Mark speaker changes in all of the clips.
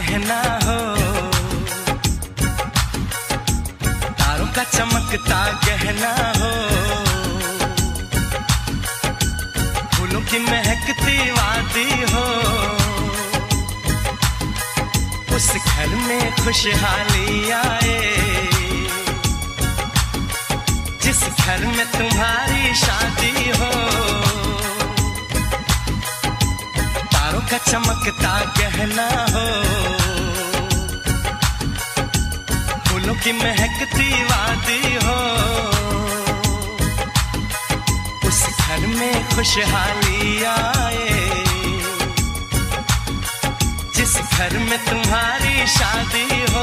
Speaker 1: गहना हो, तारों का चमकता गहना हो, फूलों की महकती वादी हो, उस घर में खुशहाली आए, जिस घर में तुम्हारी शादी हो। तारों का चमकता गहना हो, फूलों की महकती वादी हो, उस घर में खुशहाली आए, जिस घर में तुम्हारी शादी हो।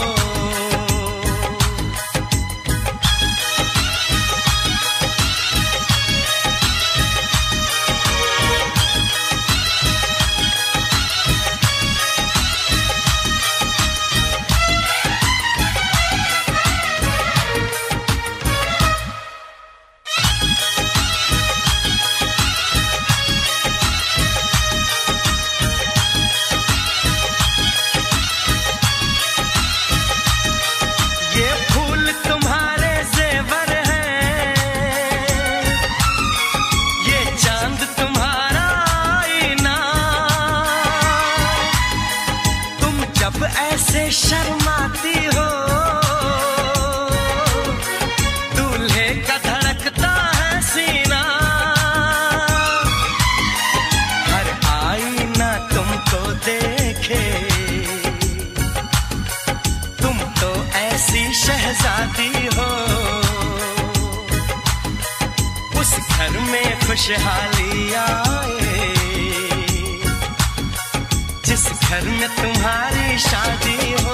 Speaker 1: ऐसे शर्माती हो, दूल्हे का धड़कता है सीना, हर आईना तुमको देखे, तुम तो ऐसी शहजादी हो, उस घर में खुशहाली आए, जिस घर में तुम्हारी शादी हो।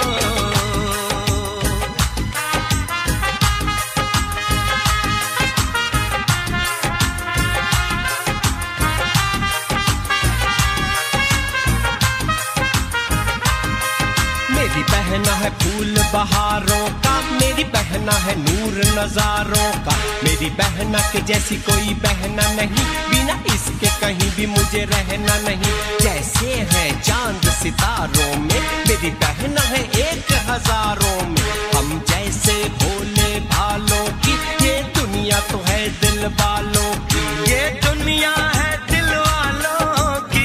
Speaker 2: मेरी बहना है फूल बहारों का, मेरी बहना है नूर नजारों का, मेरी बहना के जैसी कोई बहना नहीं, बिना इसके कहीं भी मुझे रहना नहीं। जैसे है चांद सितारों में, मेरी बहना है एक हजारों में, हम जैसे भोले भालों की, ये दुनिया तो है दिल वालों की,
Speaker 1: ये दुनिया है दिल वालों की,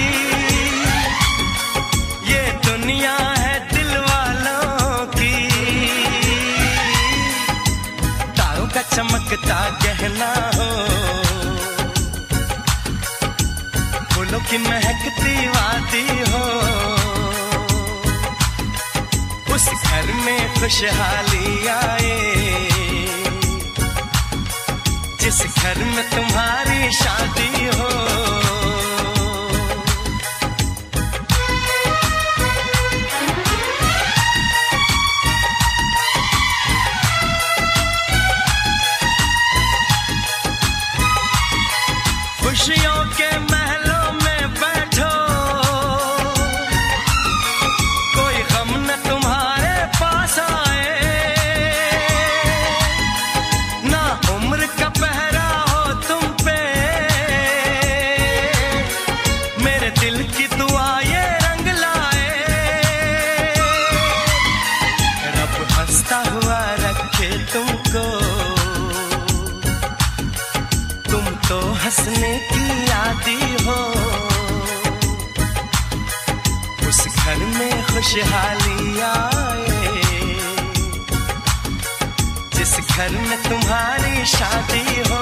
Speaker 1: ये दुनिया है दिल वालों की। तारों का चमकता गहना हो, फूलों की महकती वादी हो, उस घर में खुशहाली आए, जिस घर में तुम्हारी शादी हो। खुशियों के महलों में बैठो, कोई गम न तुम्हारे पास आए, ना उम्र का पहरा हो तुम पे, मेरे दिल की दुआ ये रंग लाए, रब हंसता हुआ रखे तुमको, तुम तो हंसने की आदी हो, उस घर में खुशहाली आए, जिस घर में तुम्हारी शादी हो।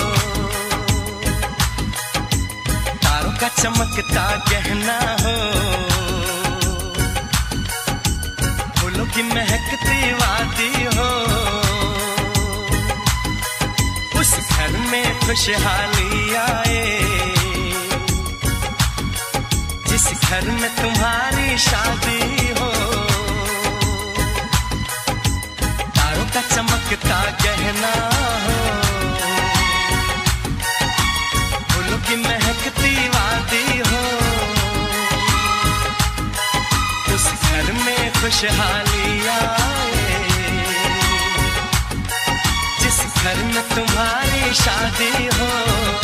Speaker 1: तारों का चमकता गहना हो, फूलों की महकती वादी हो, उस घर में खुशहाली आए, जिस घर में तुम्हारी शादी हो। तारों का चमकता गहना हो, फूलों की महकती वादी हो, उस घर में खुशहाली आए, जिस घर में तुम्हारी शादी हो।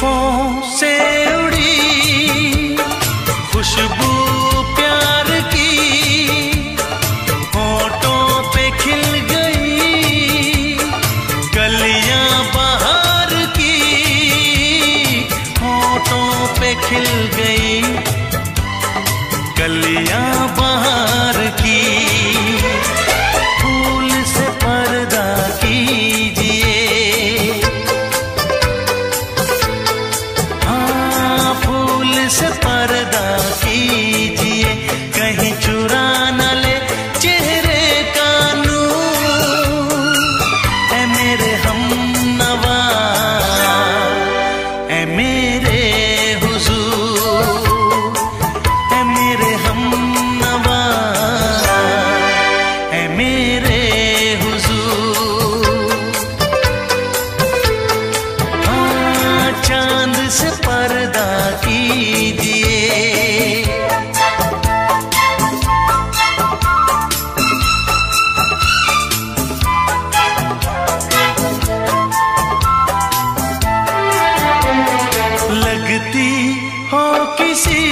Speaker 1: जुल्फों से उड़ी खुशबू प्यार की, होठों पे खिल गई कलियां बहार की, होठों पे खिल गई कलियां बहार की। फूल से पर्दा कीजिए, हाँ फूल से पर्दा कीजिए, कहीं चुरा न ले चेहरे का नूर। ऐ मेरे हमनवा, ऐ मेरे हुजूर, ऐ मेरे हमनवा, ऐ मेरे हुजूर। हाँ चांद से पर्दा कीजिए, लगती हो किसी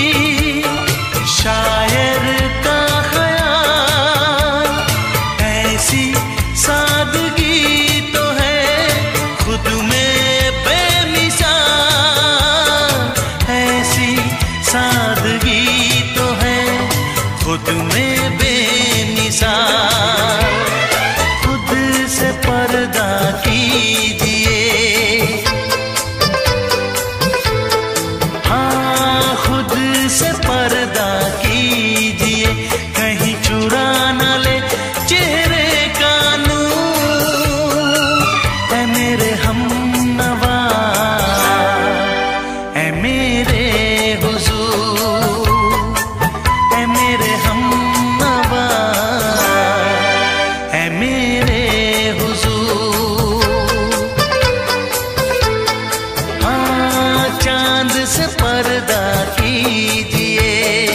Speaker 1: शायर का ख्याल, ऐसी सादगी तो है खुद में बेमिसाल, ऐसी सादगी तो है खुद में बेमिसाल। खुद से पर्दा कीजिए, हाँ खुद से पर्दा कीजिए, कहीं चुरा न ले चेहरे का नूर। ऐ मेरे हमनवा, ऐ मेरे हुजूर, ऐ मेरे हमनवा, ऐ मेरे हुजूर। हाँ चांद से पर्दा कीजिए,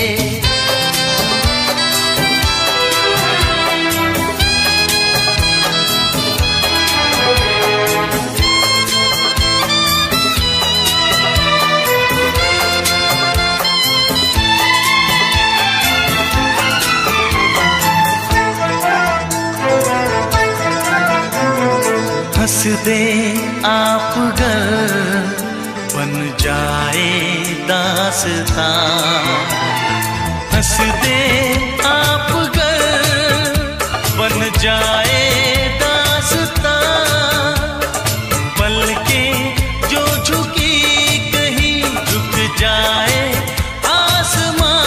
Speaker 1: हंस दे आप गर बन जाए दास्तां, हंस दे आप गर बन जाए दास्तां। पलकें जो झुकी कहीं झुक जाए आसमां,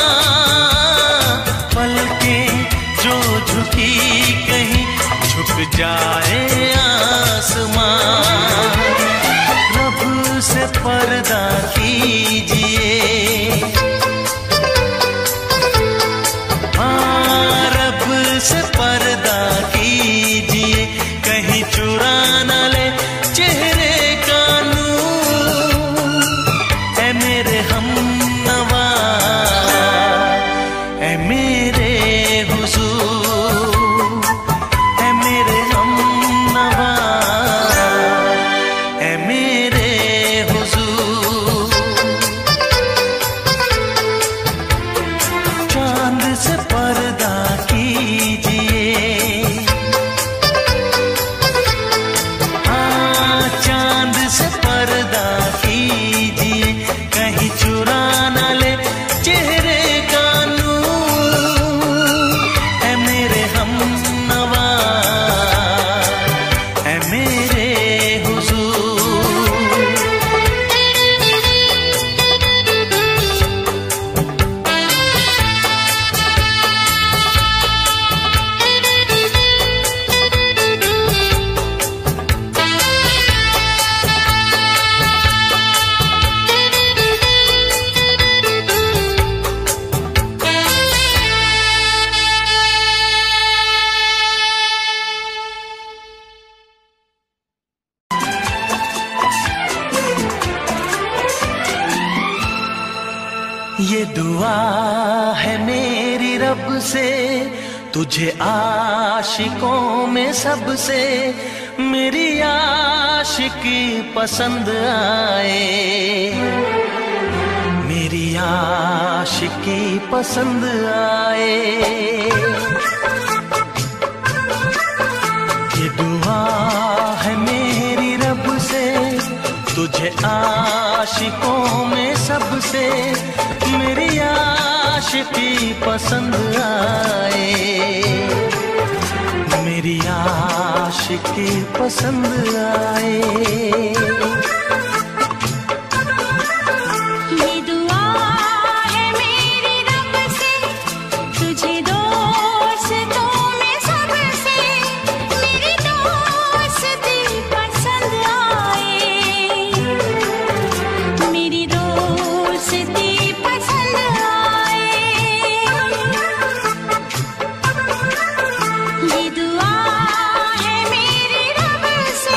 Speaker 1: पलकें जो झुकी कहीं झुक जाए आसमां। रब से पर्दा कीजिए, हाँ रब से पर्दा कीजिए, कहीं चुरा न ले चेहरे का नूर। ऐ मेरे हमनवा, ऐ मेरे हुजूर, ऐ मेरे हमनवा, ऐ मेरे हुजूर। चांद से पर्दा कीजिए, हाँ चांद से पर्दा कीजिए, कहीं चुरा न ले चेहरे का नूर। ऐ मेरे हमनवा, ऐ मेरे हुजूर। ये दुआ है मेरी रब से, तुझे आशिकों में सबसे मेरी आशिकी पसंद आए, मेरी आशिकी पसंद आए। ये दुआ है मेरी रब से तुझे आशिकों में सबसे मेरी आशिकी पसंद आए, मेरी आशिकी पसंद आए।
Speaker 3: ये दुआ है मेरी रब से तुझे दोस्तों में सबसे मेरी दोस्ती पसंद आए, मेरी दोस्ती पसंद आए। ये दुआ है मेरी रब से।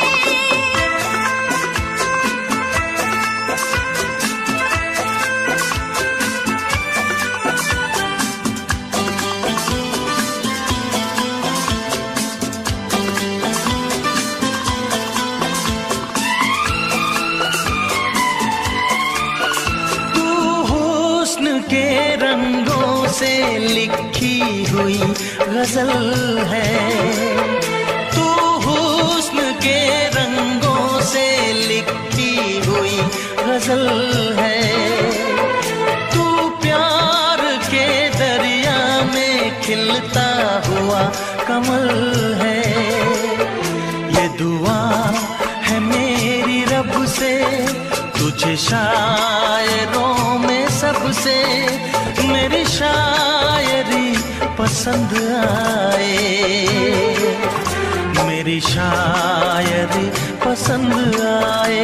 Speaker 1: तू हुस्न के रंगों से लिखी हुई गजल है, तू हुस्न के रंगों से लिखी हुई गजल है। तू प्यार के दरिया में खिलता हुआ कमल है। ये दुआ है मेरी रब से तुझे शायरों में सबसे मेरी शायरी पसंद आए, मेरी शायरी पसंद आए।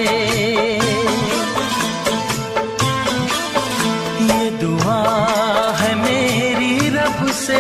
Speaker 1: ये दुआ है मेरी रब से।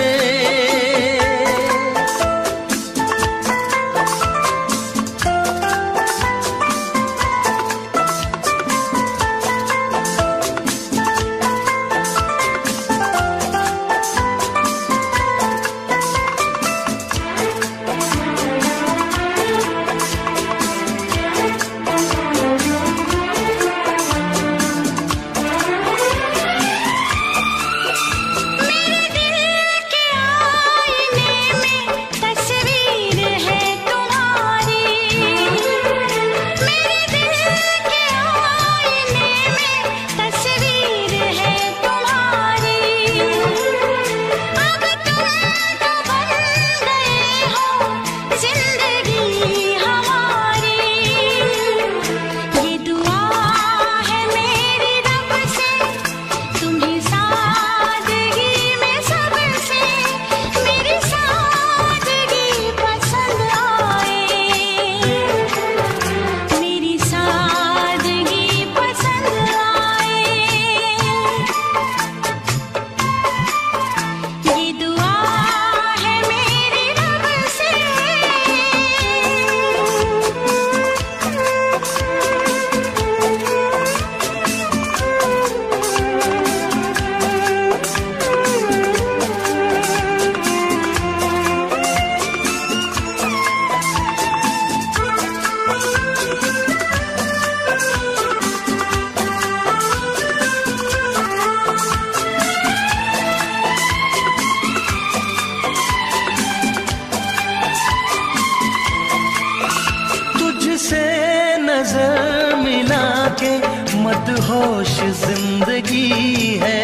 Speaker 1: नजर मिला के मदहोश जिंदगी है,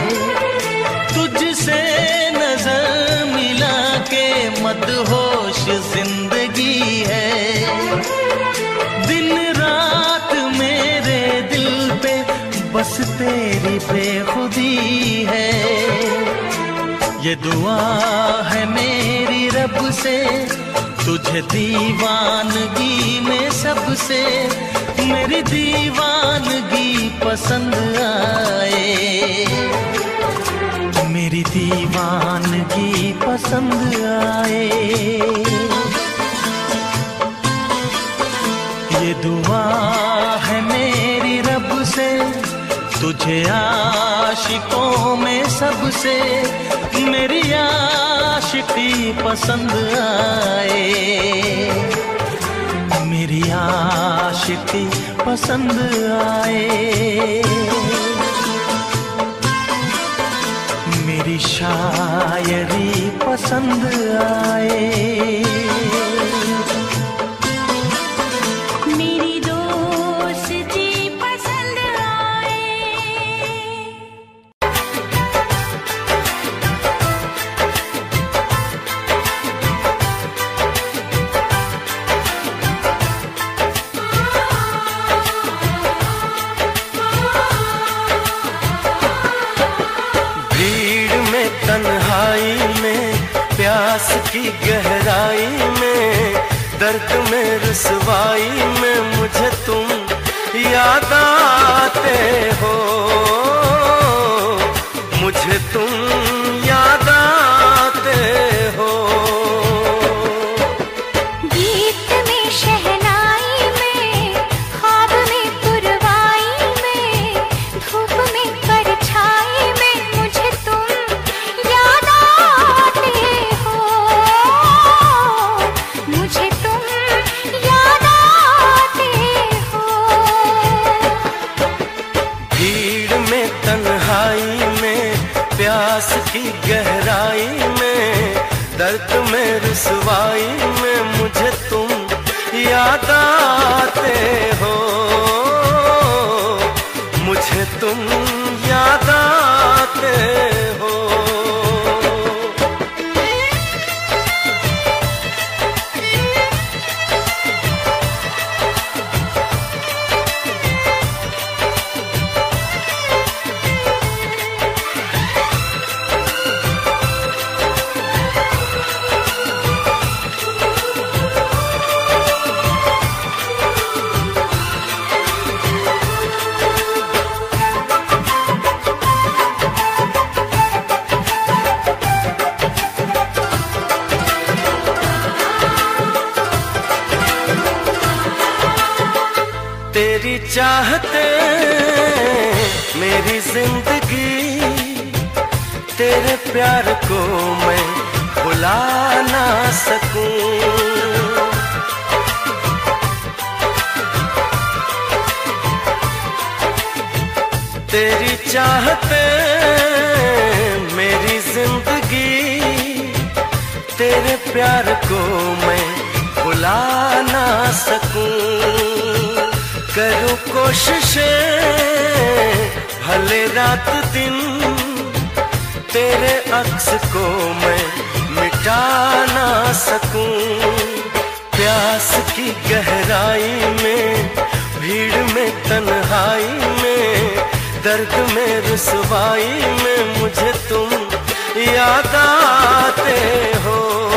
Speaker 1: तुझसे नजर मिला के मदहोश जिंदगी है। दिन रात मेरे दिल पे बस तेरी बेखुदी है। ये दुआ है मेरी रब से तुझे दीवानगी में सबसे मेरी दीवानगी पसंद आए, मेरी दीवानगी पसंद आए। ये दुआ है मेरी रब से तुझे आशिकों में सबसे मेरी आशिकी पसंद आए,
Speaker 4: मेरी आशिकी पसंद आए, मेरी शायरी पसंद आए,
Speaker 3: मेरी दोस्ती पसंद आए।
Speaker 1: भीड़ में तन्हाई में प्यास की गहराई में दर्द में रुसवाई में मुझे तुम याद आते हो, मुझे तुम याद आते हो।
Speaker 3: गीत में शहनाई में ख्वाब में पुरवाई में धूप में परछाई में मुझे तुम याद आते हो, मुझे तुम याद आते हो।
Speaker 1: भीड़ में तन्हाई में प्यास की गहराई में दर्द में रुसवाई में मुझे तुम याद आते हो, मुझे तुम याद आते हो। तेरी चाहते मेरी जिंदगी, तेरे प्यार को मैं भुला ना सकूं। तेरी चाहते मेरी जिंदगी, तेरे प्यार को मैं भुला ना सकूं। करूं कोशिशें भले रात दिन, तेरे अक्स को मैं मिटा ना सकूं। प्यास की गहराई में भीड़ में तन्हाई में दर्द में रुसवाई में मुझे तुम याद आते हो,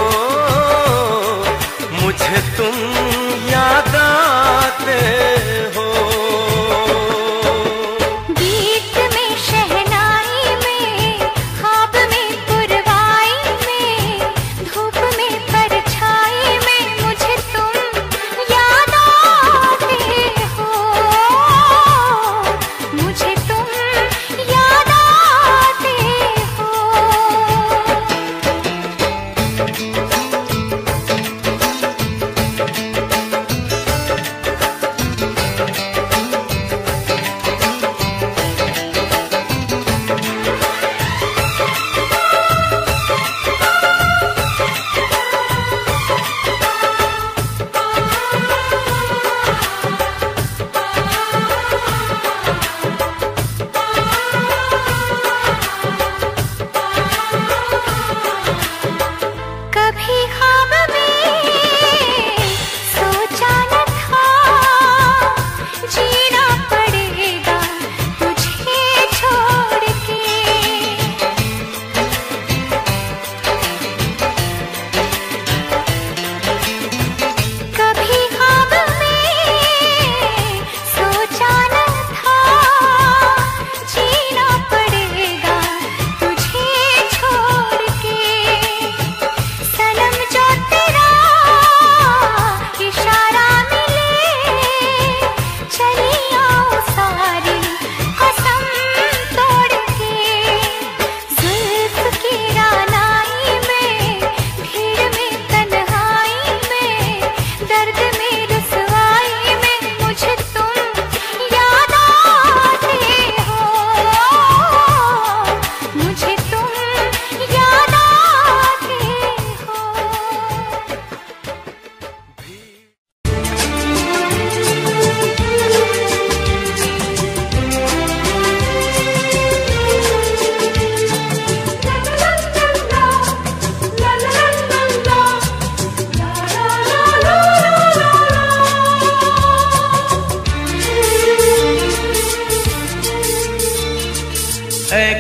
Speaker 1: मुझे तुम याद आते हो।
Speaker 3: गीत में शहनाई में ख्वाब में पुरवाई में धूप में परछाई में मुझे तुम याद आते हो, मुझे तुम याद आते हो।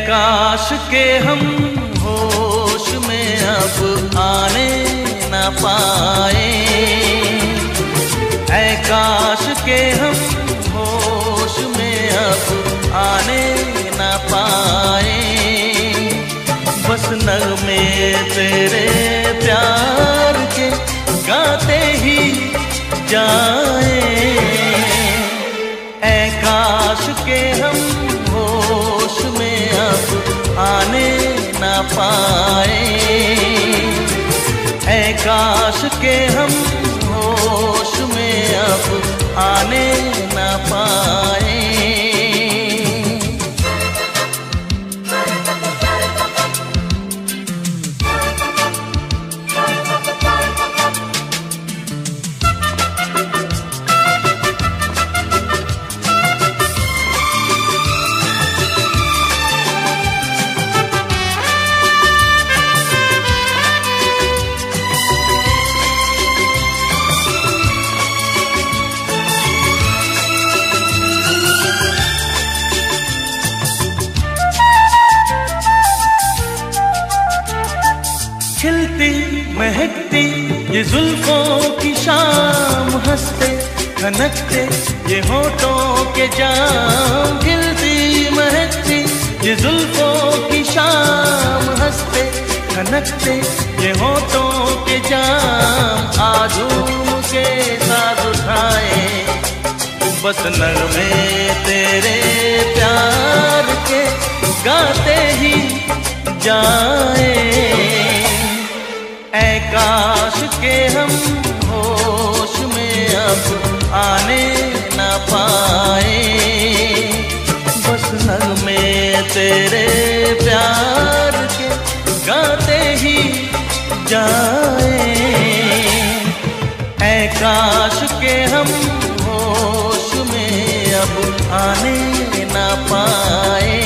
Speaker 4: काश के हम होश में अब आने न पाए, ऐ काश के हम होश में अब आने न पाए। बस नगमे तेरे प्यार के गाते ही जाए, ऐ काश के हम होश में अब आने न पाए, ऐ काश के हम होश में अब आने न पाए। खिलती महकती ये जुल्फों की शाम, हंसते खनकते ये होठों के जाम। खिलती महकती ये जुल्फों की शाम, हंसते खनकते ये होठों के जाम। आजूम के साथ उठाए बस नगमे तेरे प्यार के गाते ही जाए, ऐ काश के हम होश में अब आने न पाए। बस नगमे तेरे प्यार के गाते ही जाए, ऐ काश के हम होश में अब आने न पाए।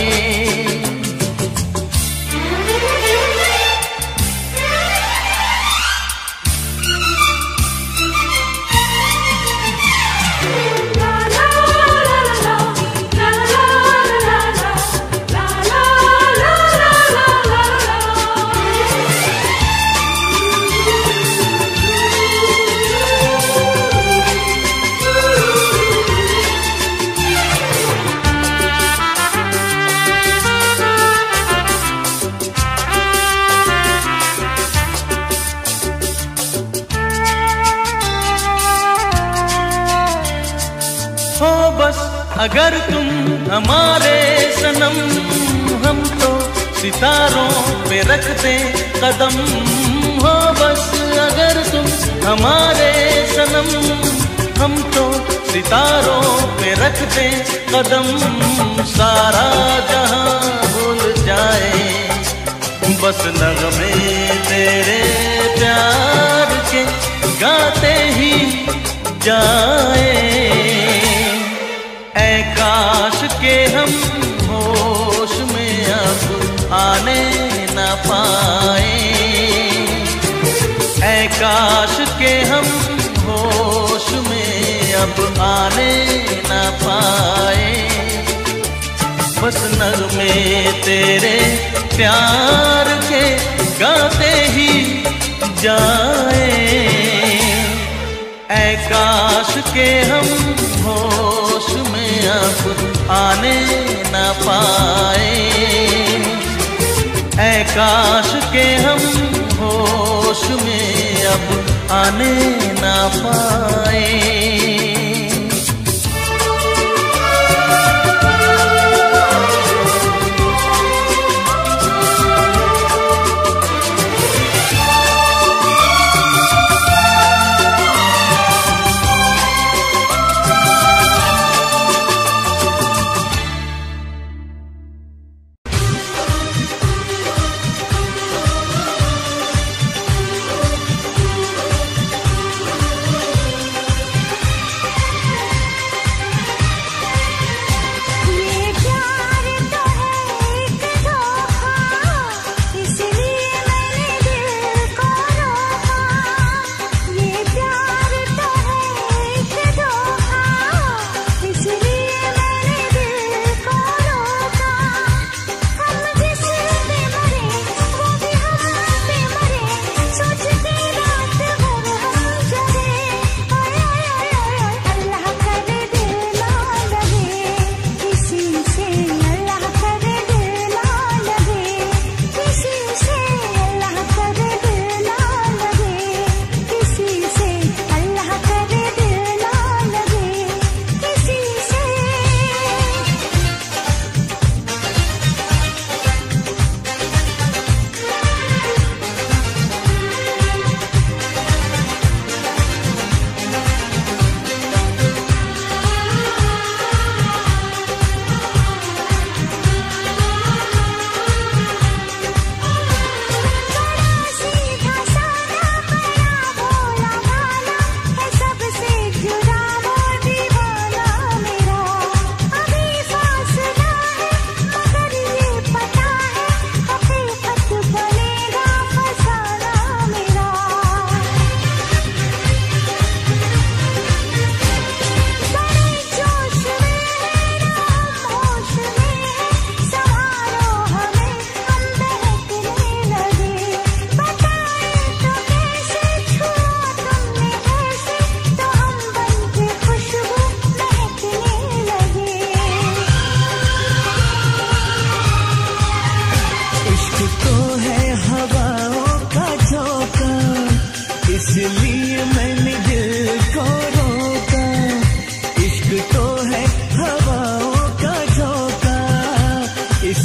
Speaker 4: हो बस अगर तुम हमारे सनम, हम तो सितारों पे रखते कदम। हो बस अगर तुम हमारे सनम, हम तो सितारों पे रखते कदम। सारा जहां भूल जाए बस नगमे तेरे प्यार के गाते ही जाए, ऐ काश के हम होश में अब आने न पाए, ऐ काश के हम होश में अब आने न पाए। बस नगमे तेरे प्यार के गाते ही जाए, ऐ काश के हम होश में अब आने न पाए, ऐ काश के हम होश में अब आने न पाए।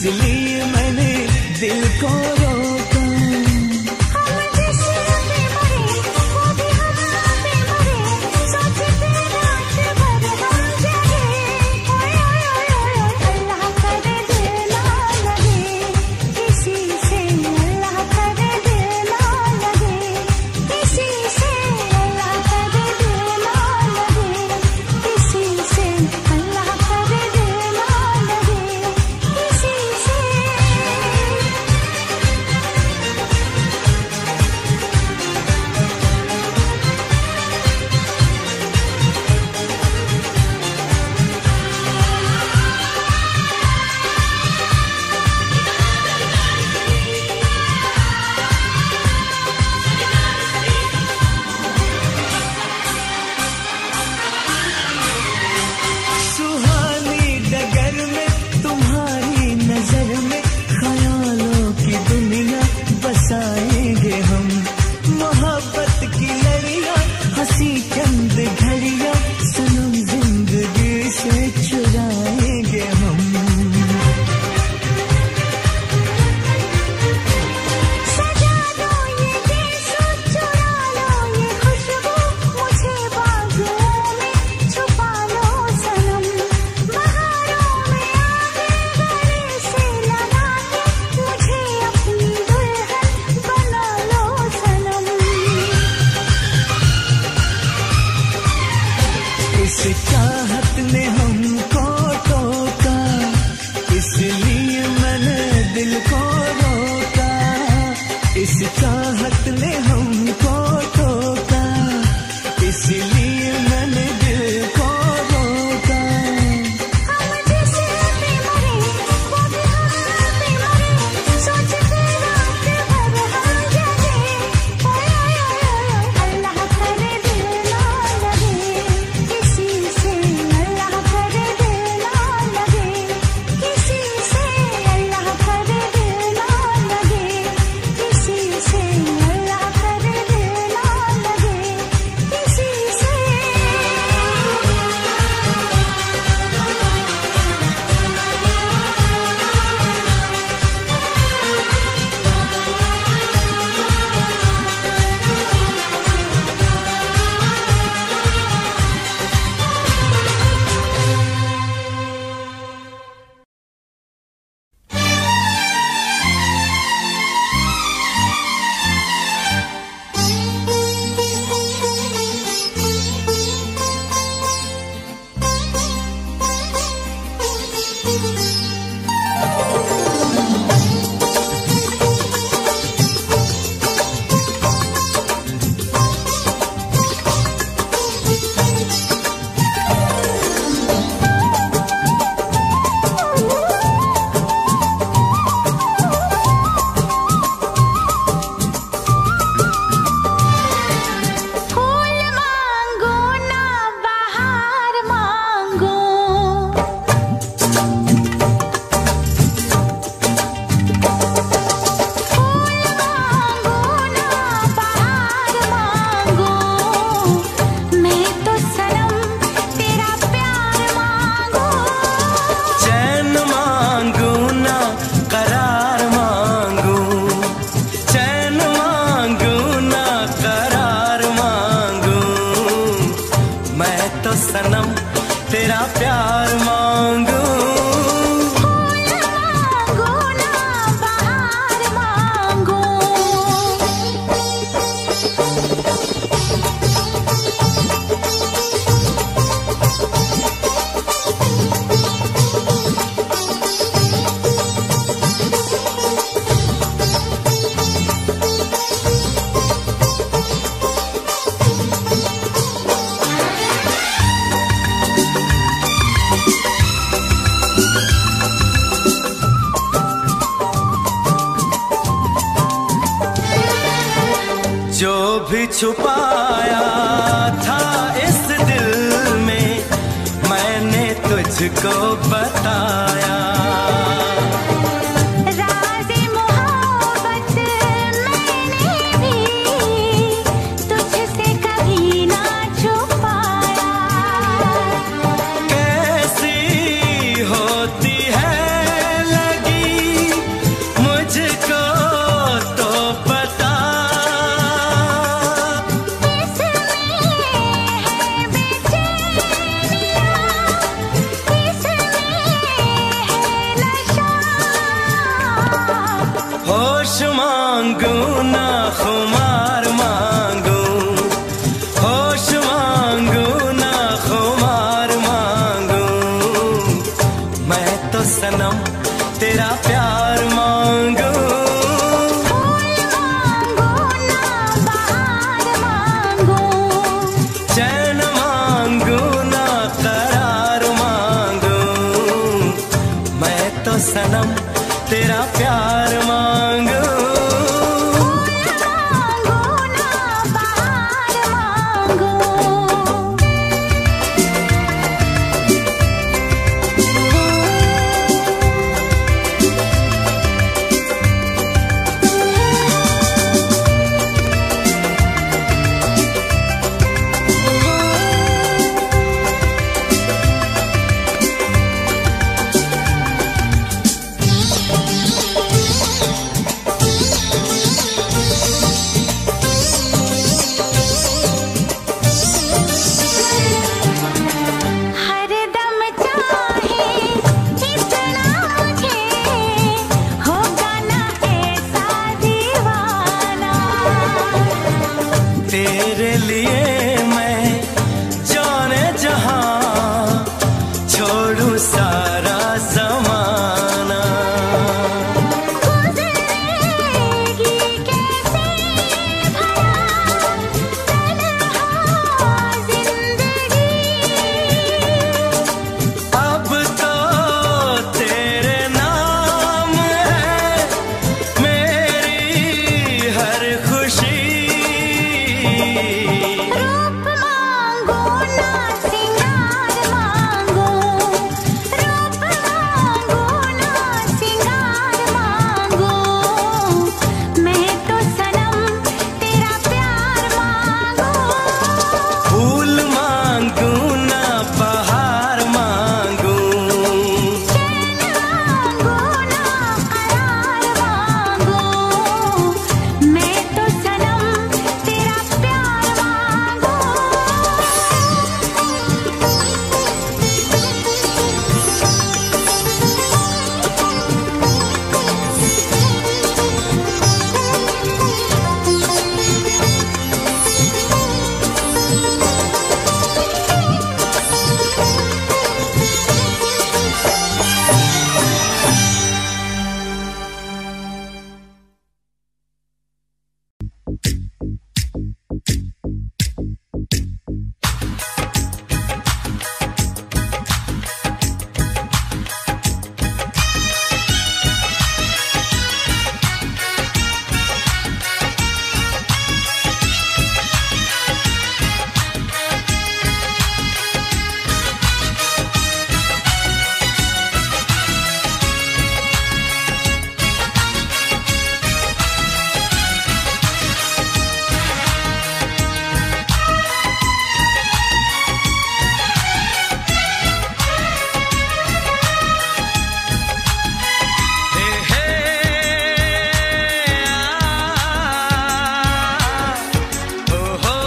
Speaker 5: इसलिए मैंने दिल को रोका।
Speaker 3: हम जिस पे मरे वो भी हम पे मरे, सोचते रात भर हम जगे। ओए ओए ओए ओए अल्लाह करे दिल ना लगे किसी से, अल्लाह करे दिल ना लगे किसी से, अल्लाह करे दिल ना लगे किसी से, अल्लाह करे दिल ना लगे किसी से।
Speaker 5: सुहानी डगर में तुम्हारी नजर में ख्यालों की दुनिया बसाएंगे हम। मोहब्बत की लड़ियां हंसी चंद घड़ियां सनम जिंदगी से चुराएंगे हम।
Speaker 3: सजा दो ये देश, चुरा लो ये खुशबू, मुझे बाजुओं में छुपा लो सनम। बहारों में आगे गले से लगा के मुझे अपनी दुल्हन बना लो सनम।
Speaker 5: इस चाहत ने हमको टोका, इसलिए मैंने दिल को रोका। इस चाहत ने हमको टोका, इसलिए मैंने दिल को रोका।
Speaker 3: हम जिस पे मरे वो भी हम पे मरे, सोचते रात भर हम जगे। ओए ओए ओए ओए अल्लाह करे दिल ना लगे किसी से, अल्लाह करे दिल ना लगे किसी से, अल्लाह करे दिल ना लगे किसी से, अल्लाह करे दिल ना लगे किसी से। फूल मांगो ना बहार मांगो, फूल मांगो ना बहार मांगो, मैं तो सनम तेरा प्यार मांगो।
Speaker 1: चैन मांगू ना करार मांगू, चैन मांगू ना करार मांगू, मैं तो सनम तेरा प्यार मांगू।
Speaker 3: फूल मांगो ना बहार मांगो।
Speaker 1: जो भी छुपाया था इस दिल में मैंने तुझको बताया।
Speaker 3: राज़े मोहब्बत मैंने भी तुझसे कभी ना छुपाया।
Speaker 1: कैसी होती है लगी सनम तेरा प्यार मांगू।
Speaker 3: फूल मांगो ना बहार मांगो,
Speaker 1: चैन मांगू ना करार मांगू, मैं तो सनम तेरा प्यार मांगू।
Speaker 3: फूल मांगो ना बहार मांगो। हरदम चाहे इतना मुझे, होगा ना ऐसा दीवाना।
Speaker 1: तेरे लिए मैं जाने जहां छोड़ू सारा जमाना।
Speaker 3: गुजरेगी कैसे भला तन्हा जिंदगी,
Speaker 1: अब तो तेरे नाम है मेरी हर खुशी।
Speaker 3: रूप मांगो ना सिंगार मांगो, रूप मांगो ना सिंगार मांगो, मैं तो सनम तेरा प्यार मांगो।
Speaker 1: फूल मांगू ना बहार मांगू,
Speaker 3: चैन मांगो ना करार मांगो, मैं तो सनम तेरा प्यार मांगो।
Speaker 1: हे हे ओ हो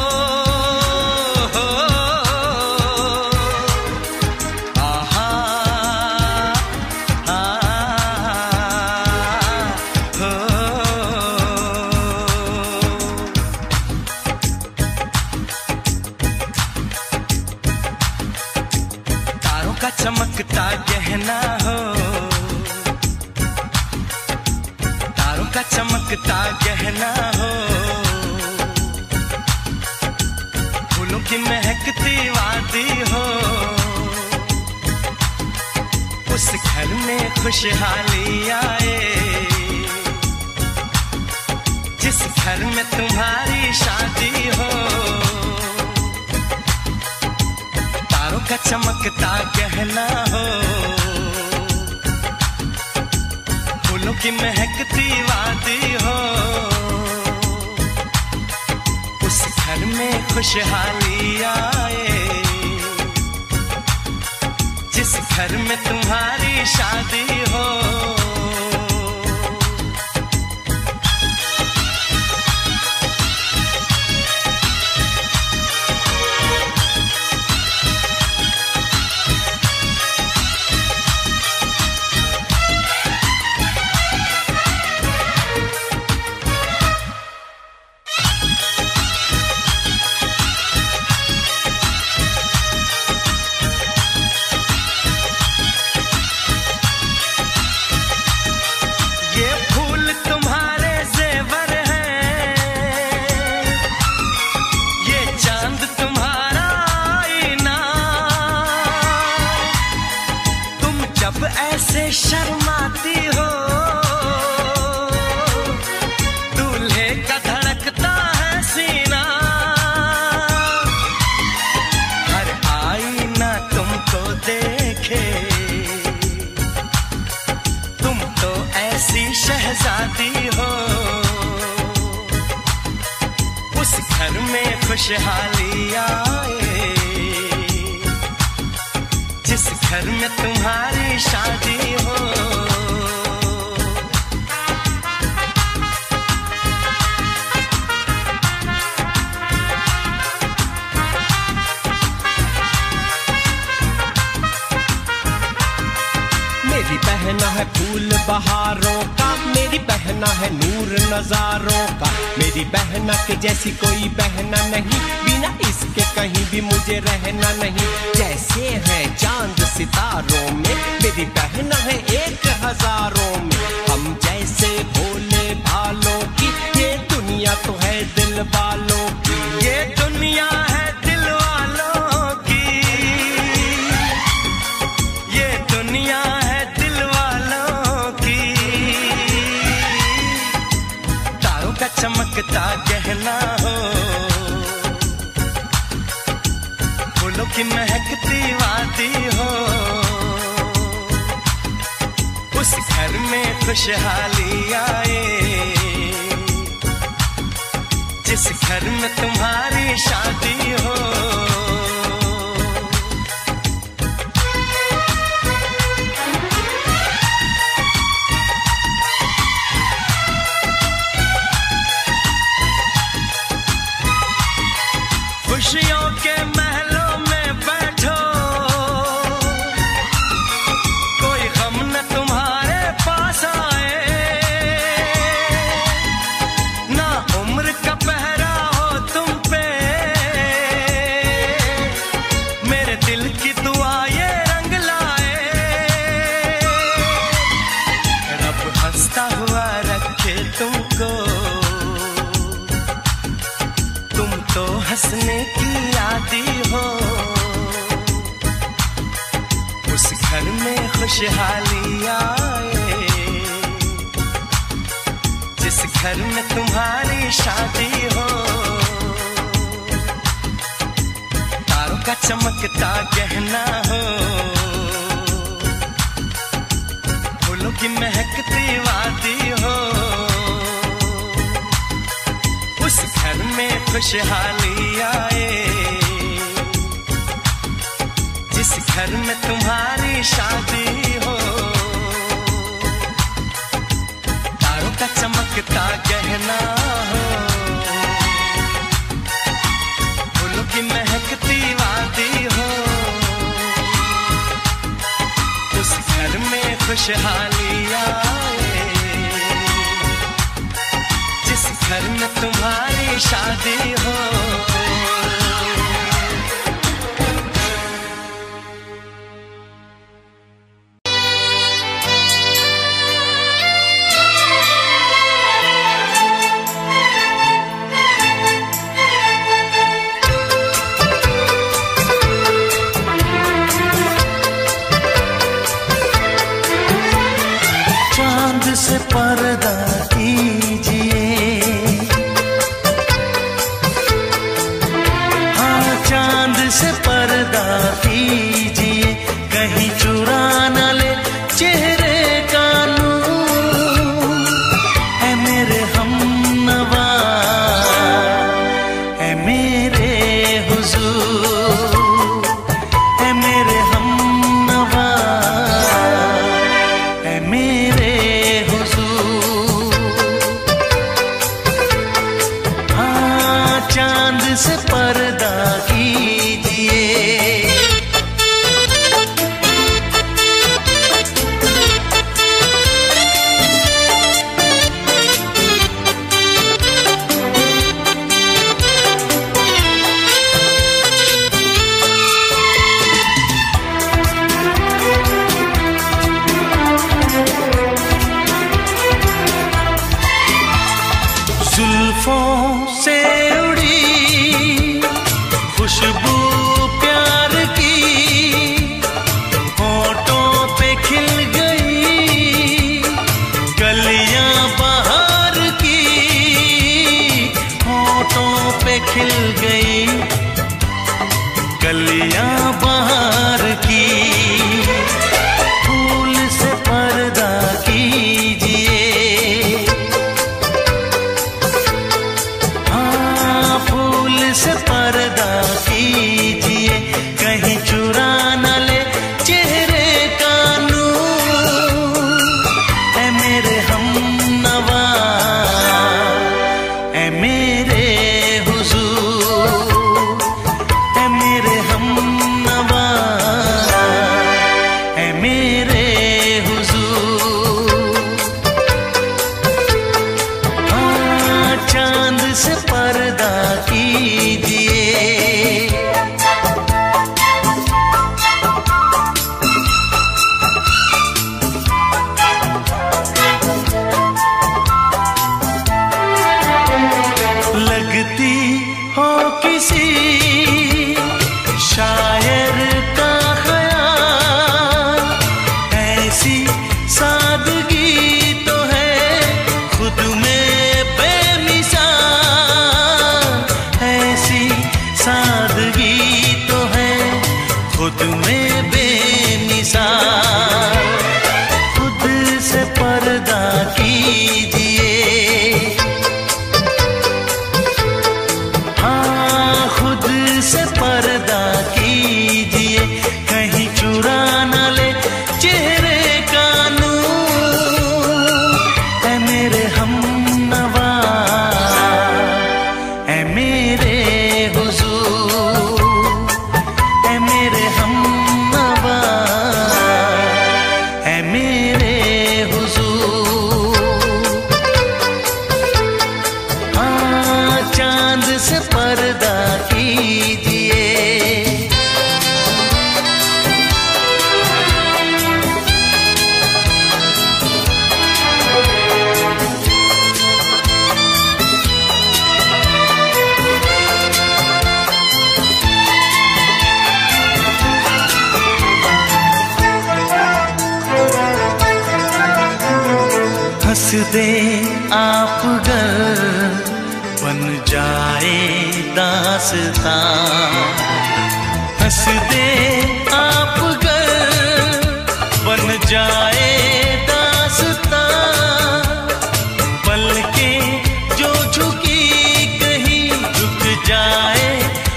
Speaker 1: आहा हो। तारों का चमकता गहना हो, तारों का चमकता गहना हो, फूलों की महकती वादी हो, उस घर में खुशहाली आए जिस घर में तुम्हारी शादी हो। तारों का चमकता गहना हो, फूलों की महकती वादी हो, उस घर में खुशहाली आए जिस घर में तुम्हारी शादी हो। जब ऐसे शर्माती हो दूल्हे का धड़कता है सीना, हर आईना तुमको देखे, तुम तो ऐसी शहजादी हो, उस घर में खुशहाली आए जिस घर में तुम्हारी शादी हो।
Speaker 2: मेरी बहना है फूल बहारों का, मेरी बहना है नूर नजारों का, मेरी बहना के जैसी कोई बहना नहीं, बिना इसके कहीं भी मुझे रहना नहीं। जैसे है चांद सितारों में, मेरी बहना है एक हजारों में, हम जैसे भोले भालों की, ये दुनिया तो है दिल वालों की,
Speaker 1: ये दुनिया है दिल वालों की, ये दुनिया है दिल वालों की। तारों का चमकता गहना हो, फूलों की महकती वादी हो, उस घर में खुशहाली आए जिस घर में तुम्हारी शादी हो। खुशियों के महलों में बैठो, कोई गम न तुम्हारे पास आए, ना उम्र का पहरा हो तुम पे, मेरे दिल की दुआ ये रंग लाए, रब हंसता हुआ रखे तुमको, तुम तो हंसने की आदी हो, उस घर में खुशहाली आए जिस घर में तुम्हारी शादी हो। तारों का चमकता गहना हो, फूलों की महकती वादी हो, उस घर में खुशहाली आए जिस घर में तुम्हारी शादी हो। तारों का चमकता गहना हो, फूलों की महकती वादी हो, उस घर में खुशहाली आए जिस घर में तुम्हारी शादी हो।
Speaker 4: चांद से पर्दा कीजिए, हाँ चांद से पर्दा कीजिए, कहीं चुरा न ले चेहरे का नूर, है मेरे हमनवा, है मेरे हुजूर, है मेरे हमनवा, है मेरे हुजूर। हाँ चांद से पर्दा कीजिए, मेरे हुजूर। हाँ, चांद से पर्दा कीजिए। लगती हो किसी शायर का ख़याल, ऐसी सादगी तो है खुद में बेमिसाल। ऐसी सादगी तो है खुद में बेमिसाल। खुद से पर्दा कीजिए। से पर्दा कीजिए, कहीं चुरा न ले चेहरे का नूर। ऐ मेरे हमनवा, ऐ मेरे हुजूर, ऐ मेरे हमनवा, ऐ मेरे हुजूर। हाँ, चांद से पर्दा कीजिए। हंस दे आप गर बन जाए दास्तां। हंस दे आप गर बन जाए दास्तां। पलकें जो झुकी कहीं झुक जाए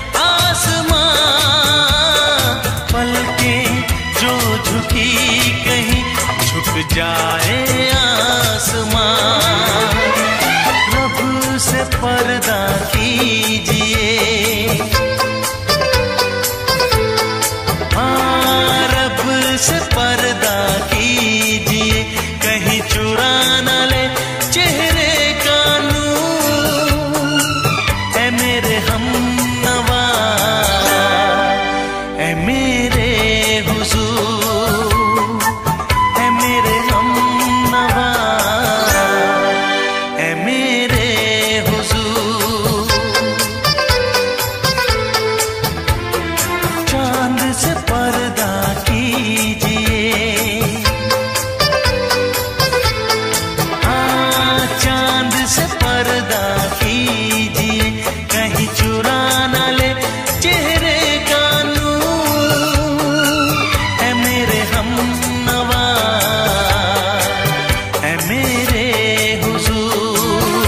Speaker 4: आसमां। पलकें जो झुकी कहीं झुक जाए आसमां। रब से पर्दा कीजिए। हाँ, रब से पर्दा कीजिए, कहीं चुरा न ले चेहरे का नूर। ऐ मेरे हमनवा, ऐ मेरे हुजूर, ऐ मेरे हमनवा, ऐ मेरे हुजूर। चांद से पर्दा कीजिए। हाँ, चांद से पर्दा कीजिए, कहीं चुरा न ले चेहरे का नूर। ऐ मेरे हमनवा, ऐ मेरे हुजूर।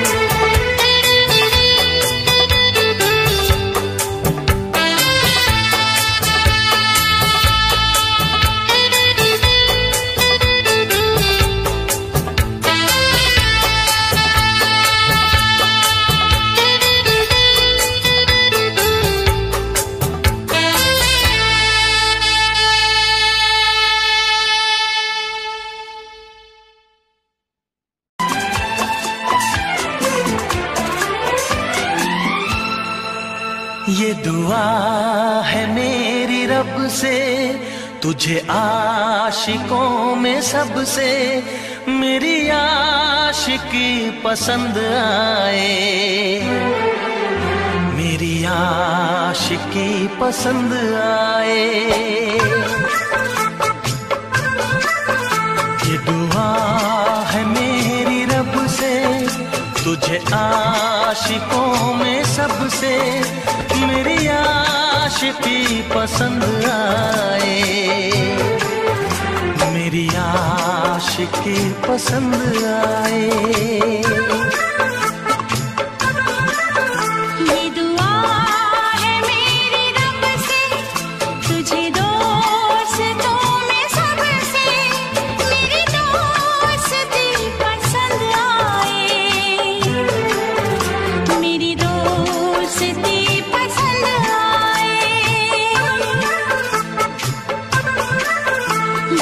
Speaker 4: ये दुआ है मेरी रब से, तुझे आशिकों में सबसे मेरी आशिकी पसंद आए। मेरी आशिकी पसंद आए। ये दुआ है मेरी रब से, तुझे आशिकों में सबसे मेरी आशिकी पसंद आए। मेरी आशिकी पसंद आए।
Speaker 3: ये दुआ है मेरी रब से, तुझे दोस्तों में सबसे मेरी दोस्ती पसंद आए। मेरी दोस्ती पसंद आए।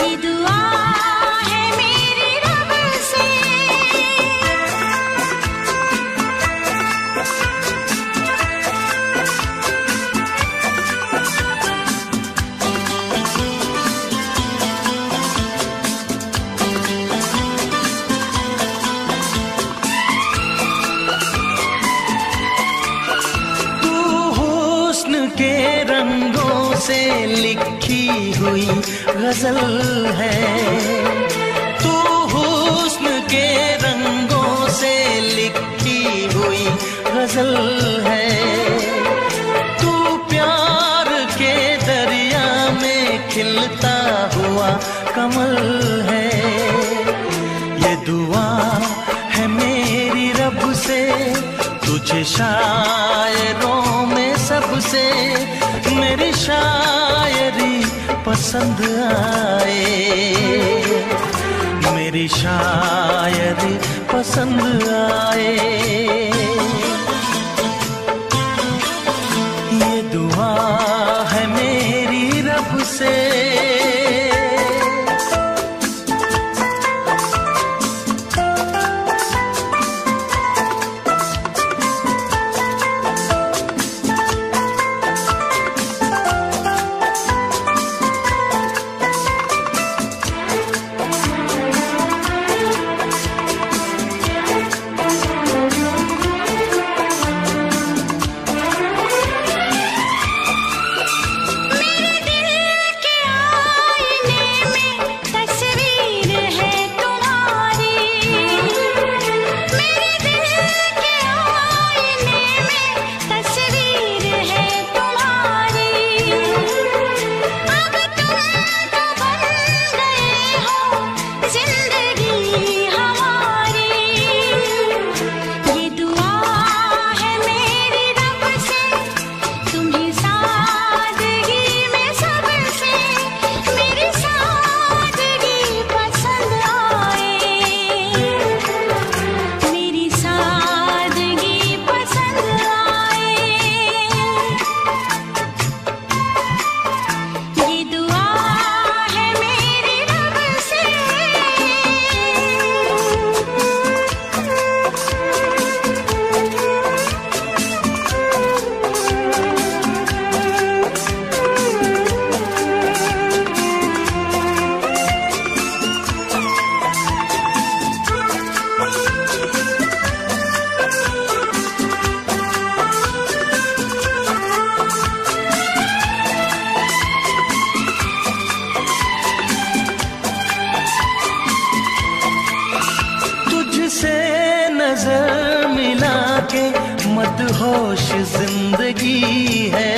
Speaker 4: हुई गजल है। तू हुस्न के रंगों से लिखी हुई गजल है। तू प्यार के दरिया में खिलता हुआ कमल है। ये दुआ है मेरी रब से तुझे शायरों में सबसे मेरी शायरी पसंद आए। मेरी शायरी पसंद आए। ये दुआ है मेरी रब से। नजर मिला के मदहोश जिंदगी है।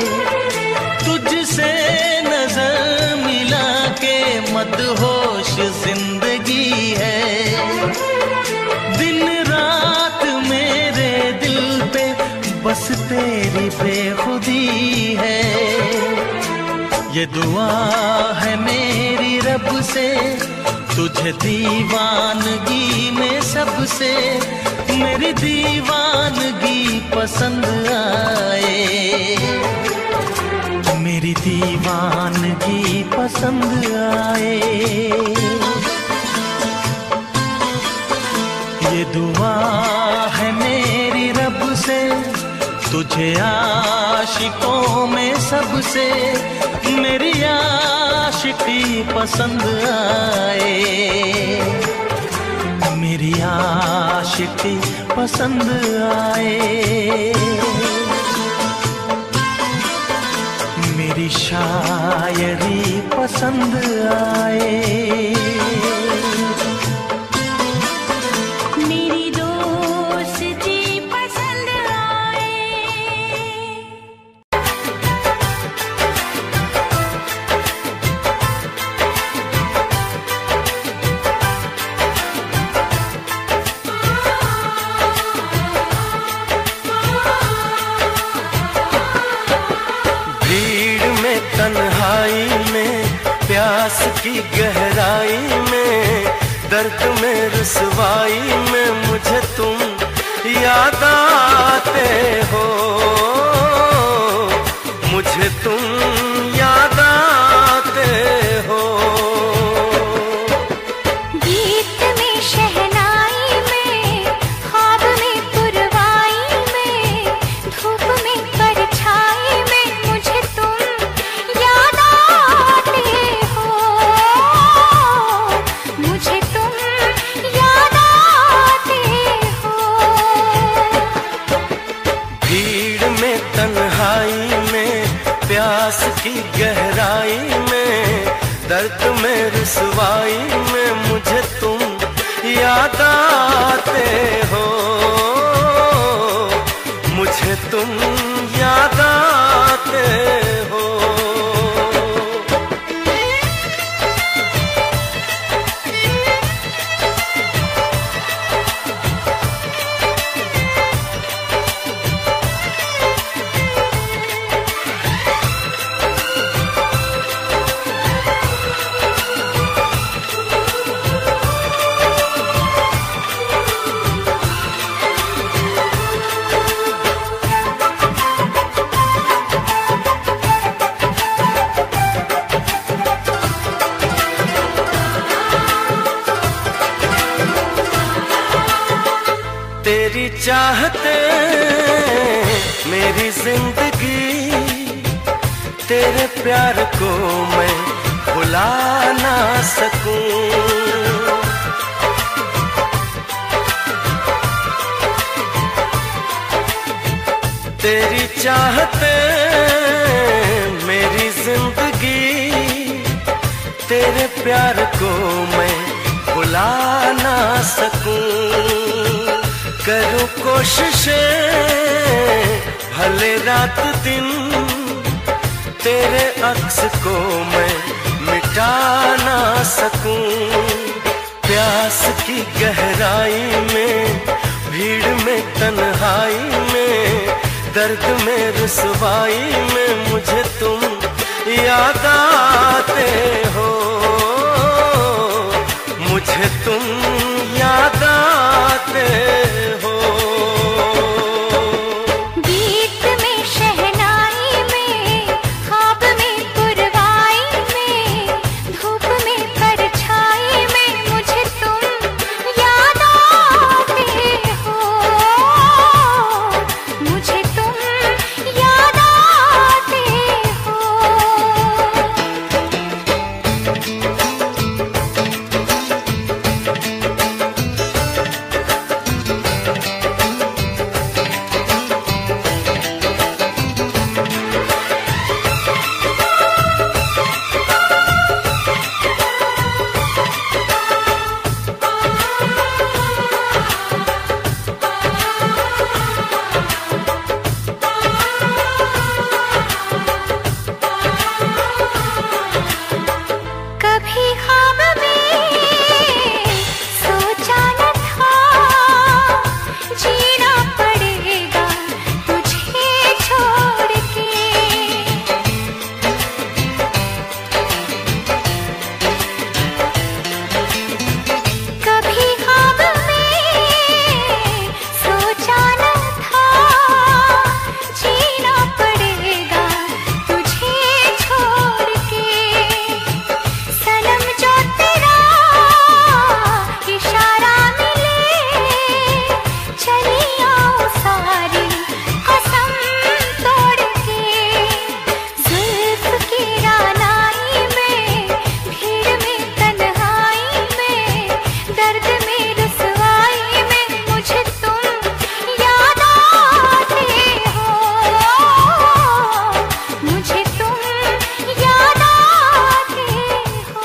Speaker 4: तुझसे नजर मिला के मदहोश जिंदगी है। दिन रात मेरे दिल पे बस तेरी बेखुदी है। ये दुआ है मेरी रब से तुझे दीवानगी में सबसे मेरी दीवानगी पसंद आए। मेरी दीवानगी पसंद आए। ये दुआ है मेरी रब से तुझे आशिकों में सबसे मेरी आशिकी पसंद आए। मेरी आशिकी पसंद आए। मेरी शायरी पसंद आए। प्यास की गहराई में दर्द में रुसवाई में मुझे तुम याद आते हो। मुझे तुम याद आते हो।
Speaker 3: गीत में शहनाई में ख्वाब में पुरवाई में धूप में परछाई में मुझे तुम याद आते हो। मुझे तुम याद आते हो।
Speaker 4: भीड़ में तन्हाई में प्यास की
Speaker 1: रुसवाई में मुझे तुम याद आते हो, मुझे तुम याद आते हो। तेरी चाहते मेरी जिंदगी, तेरे प्यार को मैं भुला ना सकूं। तेरी चाहते मेरी जिंदगी, तेरे प्यार को मैं भुला ना सकूं। करूं कोशिशें भले रात दिन, तेरे अक्स को मैं मिटा ना सकूं। प्यास की गहराई में, भीड़ में, तन्हाई में, दर्द में, रुसवाई में मुझे तुम याद आते हो, मुझे तुम याद आते हो।
Speaker 3: गीत में, शहनाई में, ख्वाब में, पुरवाई में, धूप में, परछाई में मुझे तुम याद आते हो, मुझे तुम याद आते हो। कभी ख्वाब में सोचा न था, जीना पड़ेगा तुझे छोड़ के। कभी ख्वाब में सोचा न था, जीना पड़ेगा तुझे छोड़ के। सनम जो तेरा इशारा मिले, चली आओ सारी कसम तोड़ के। जुल्फ की रानाई में, भीड़ में, तन्हाई में, दर्द में, रुसवाई में मुझे तुम याद आते हो, मुझे तुम याद आते हो।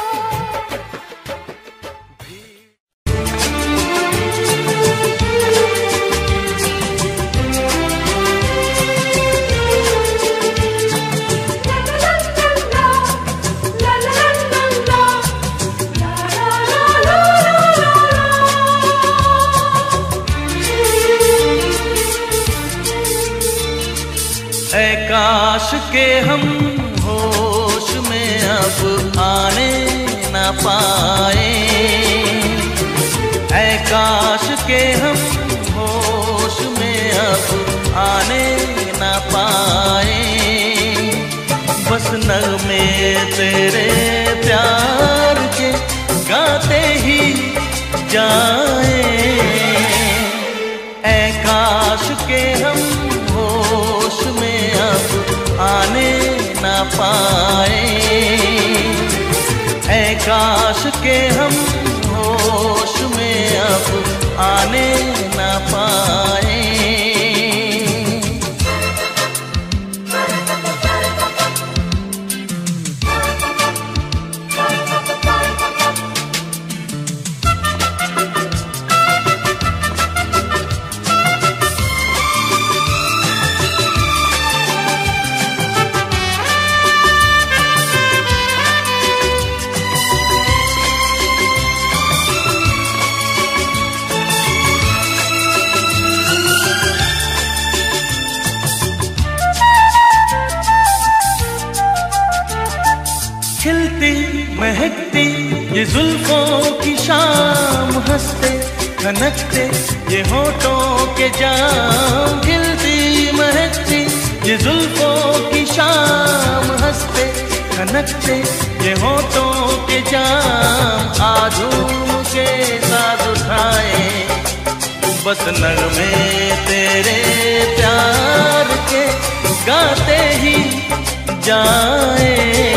Speaker 4: ऐ काश के हम होश में अब आने न पाए, ऐ काश के हम होश में अब आने न पाए। बस नगमे तेरे प्यार के गाते ही जाए, ऐ काश के हम होश में अब आने न पाए, ऐ काश के हम होश में अब आने न पाए। महकती ये जुल्फों की शाम, हंसते खनकते ये होठों के जाम, खिलती महकती ये जुल्फों की शाम, हंसते खनकते ये होठों के जाम। आजूम के साथ उठाए बस नगमे तेरे प्यार के, गाते ही जाए।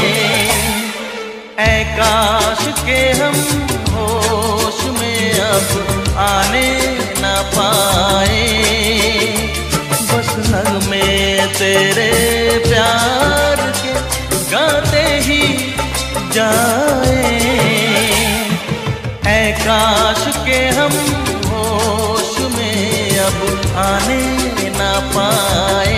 Speaker 4: ऐ काश के हम होश में अब आने न पाए, बस नगमे तेरे प्यार के गाते ही जाए। ऐ काश के हम होश में अब आने न पाए।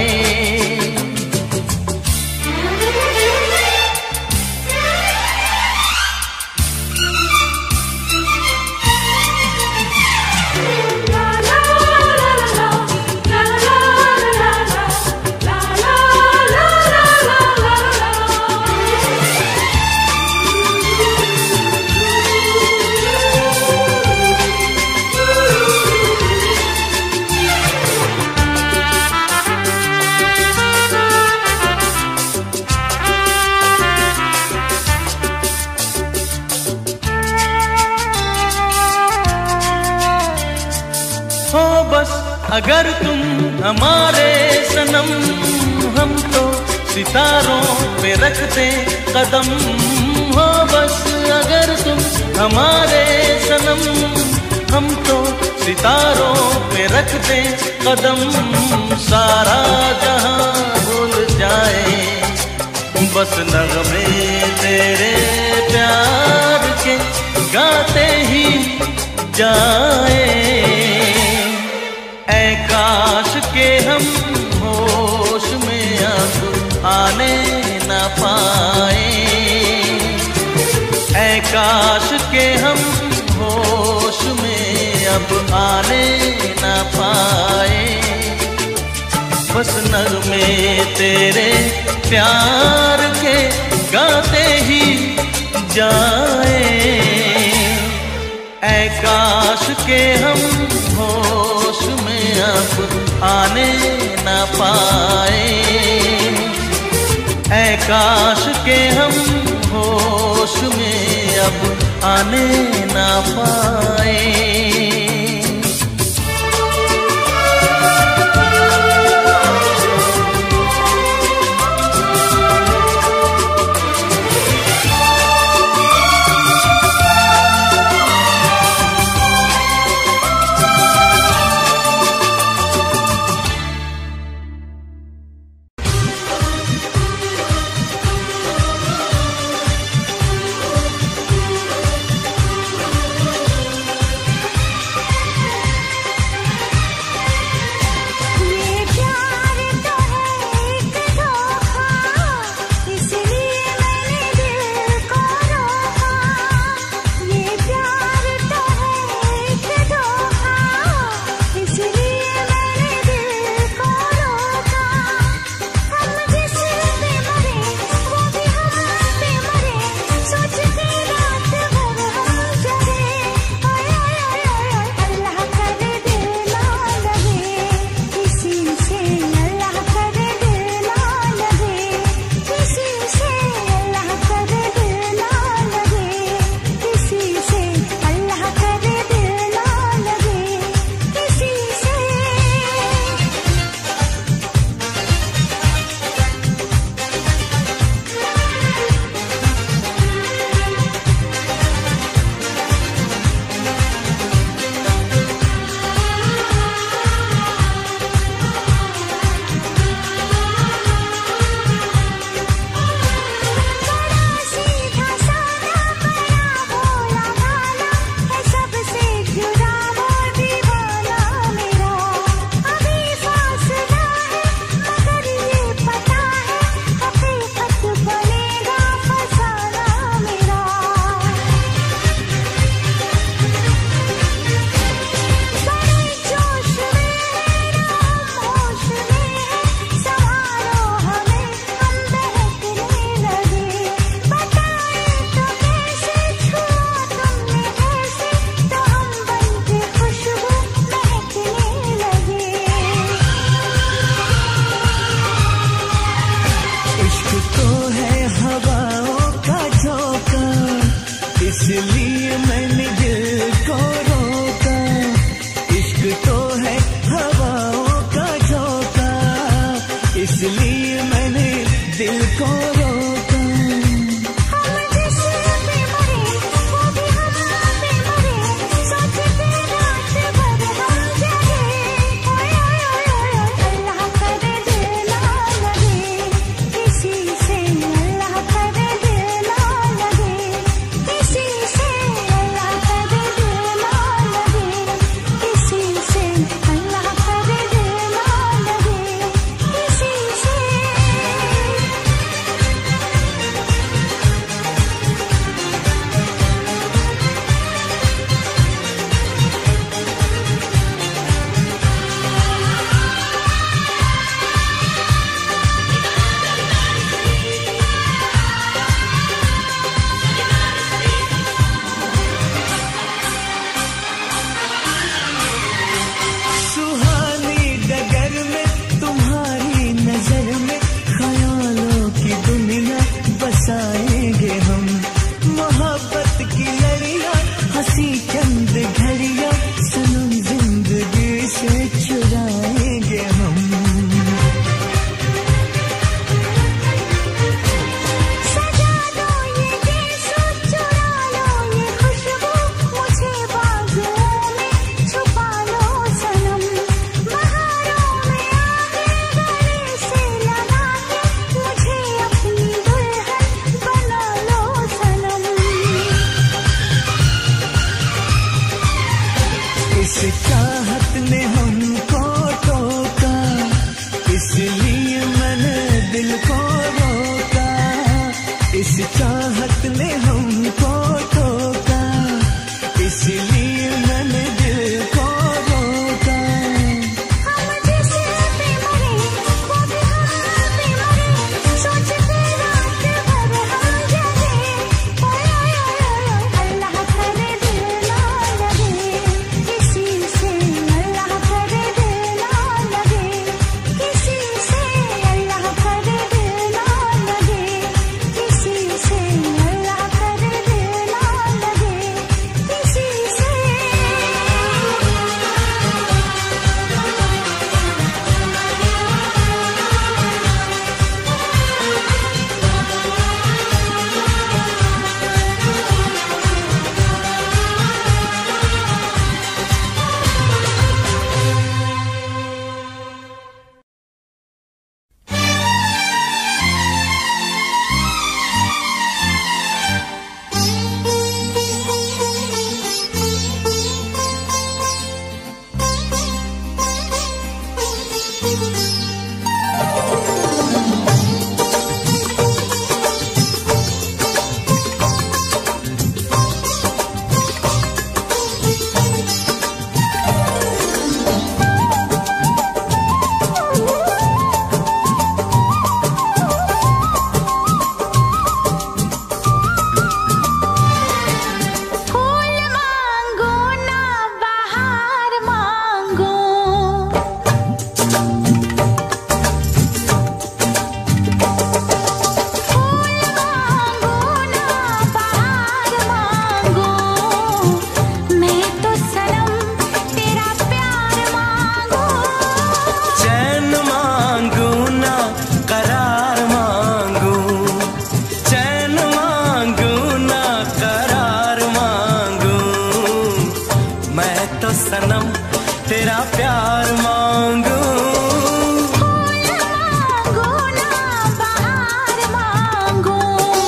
Speaker 4: अगर तुम हमारे सनम, हम तो सितारों पे रखते कदम हो। बस अगर तुम हमारे सनम, हम तो सितारों पे रखते कदम। सारा जहां भूल जाए बस नगमे तेरे प्यार के गाते ही जाए। ऐ काश के हम होश में अब आने न पाए, ऐ काश के हम होश में अब आने न पाए। बस नगमे तेरे प्यार के गाते ही जाए। ऐ काश के हम होश में अब आने न पाए, ऐ काश के हम होश में अब आने न पाए।
Speaker 5: इसलिए मैंने दिल को रोका। इश्क तो है हवाओं का झोंका, इसलिए मैंने दिल को रोका।
Speaker 3: हम जिस पे मरे वो भी हम पे मरे, सोचते रात भर हम जगे। ओए ओए ओए ओए अल्लाह करे दिल ना लगे किसी से, अल्लाह करे दिल ना लगे किसी से, अल्लाह करे दिल ना लगे किसी से, अल्लाह करे दिल ना लगे किसी से।
Speaker 5: सुहानी डगर में तुम्हारी नजर में ख्यालों की दुनिया बसाएंगे हम। मोहब्बत की लड़ियां हंसी चंद घड़ियां सनम जिंदगी से चुराएंगे हम।
Speaker 3: सजा दो ये गीत, चुरा लो ये खुशबू, मुझे बाजुओं में छुपा लो सनम। बहारों में आगे गले से लगा के मुझे अपनी दुल्हन बना लो सनम।
Speaker 5: इस चाहत ने हमको टोका, इसलिए मैंने दिल को रोका। इस चाहत ने हमको टोका, इसलिए मैंने दिल को रोका।
Speaker 3: हम जिस पे मरे वो भी हम पे मरे, सोचते रात भर हम जगे। ओए ओए ओए ओए अल्लाह करे दिल ना लगे किसी से, अल्लाह करे दिल ना लगे किसी से, अल्लाह करे दिल ना लगे किसी से, अल्लाह करे दिल ना लगे किसी से। फूल मांगो ना बहार मांगो, फूल मांगो ना बहार मांगो, मैं तो सनम तेरा प्यार मांगो।
Speaker 1: चैन मांगू ना करार मांगू, चैन मांगू ना करार मांगू, मैं तो सनम तेरा प्यार मांगू।
Speaker 3: फूल मांगो ना बहार मांगो।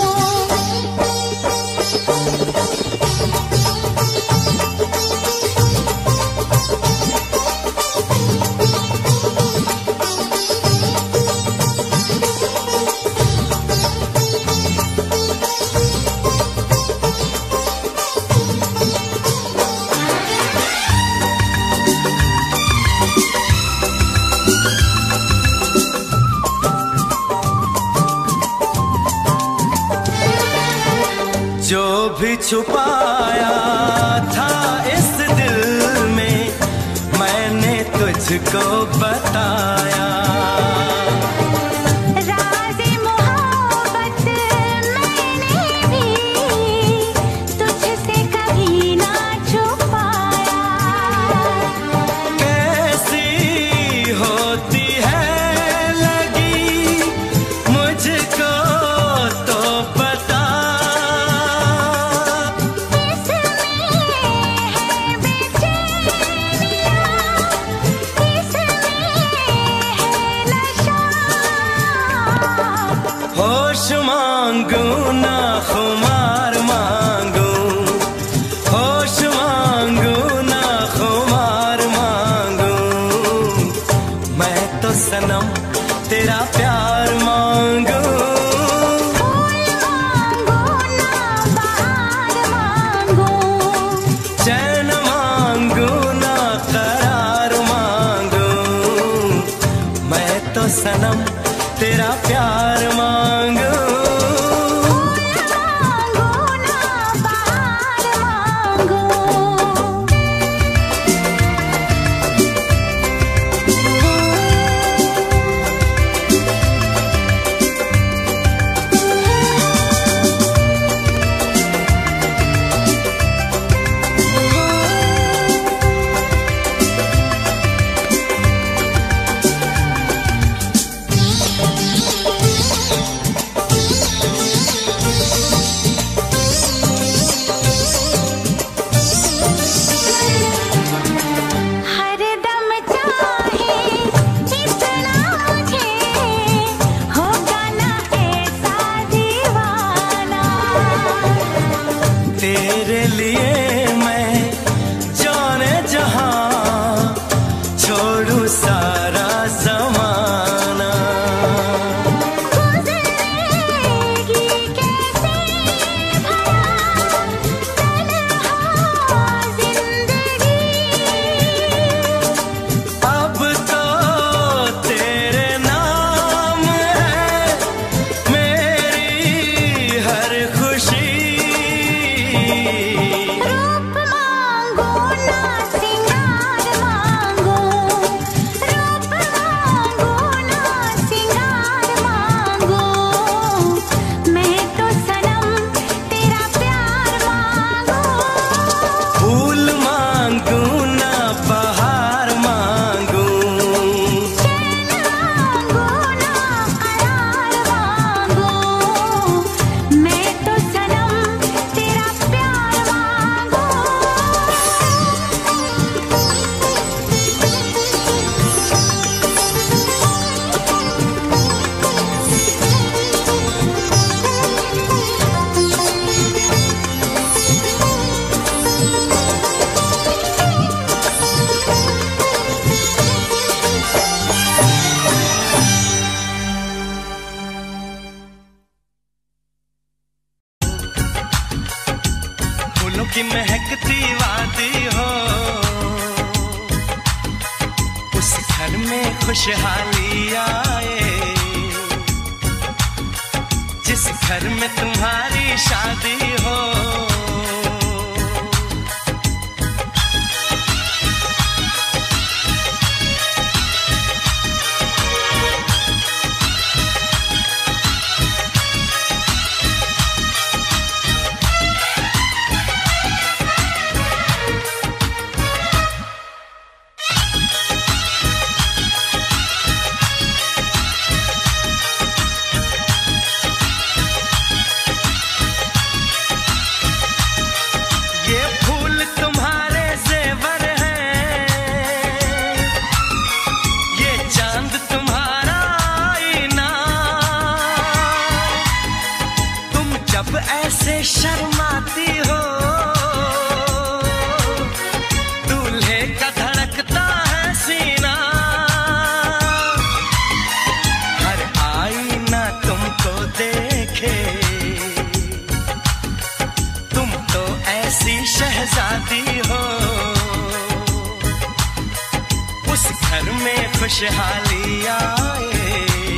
Speaker 1: जो भी छुपाया था इस दिल में मैंने तुझको बताया।
Speaker 3: राज़े मोहब्बत मैंने भी तुझ
Speaker 4: तेरे लिए मैं जाने जहां छोड़ू सारा जमाना।
Speaker 3: गुजरेगी कैसे भला तन्हा जिंदगी,
Speaker 4: अब तो तेरे नाम है मेरी हर खुशी।
Speaker 3: रूप मांगो ना सिंगार मांगो, रूप मांगो ना सिंगार मांगो, मैं तो सनम तेरा प्यार मांगो।
Speaker 4: फूल मांगू ना बहार मांगू,
Speaker 3: चैन मांगो ना करार मांगो, मैं तो सनम तेरा प्यार मांगो।
Speaker 4: फूलों की महकती वादी हो, उस घर में खुशहाली आए, जिस घर में तुम्हारी शादी हो। ये फूल तुम्हारे जेवर हैं, ये चांद तुम्हारा आईना। तुम जब ऐसे शर्माती हो, दूल्हे का धड़कता है सीना। हर आईना तुमको देखे, तुम तो ऐसी शहजादी हो। उस घर में खुशहाली आए,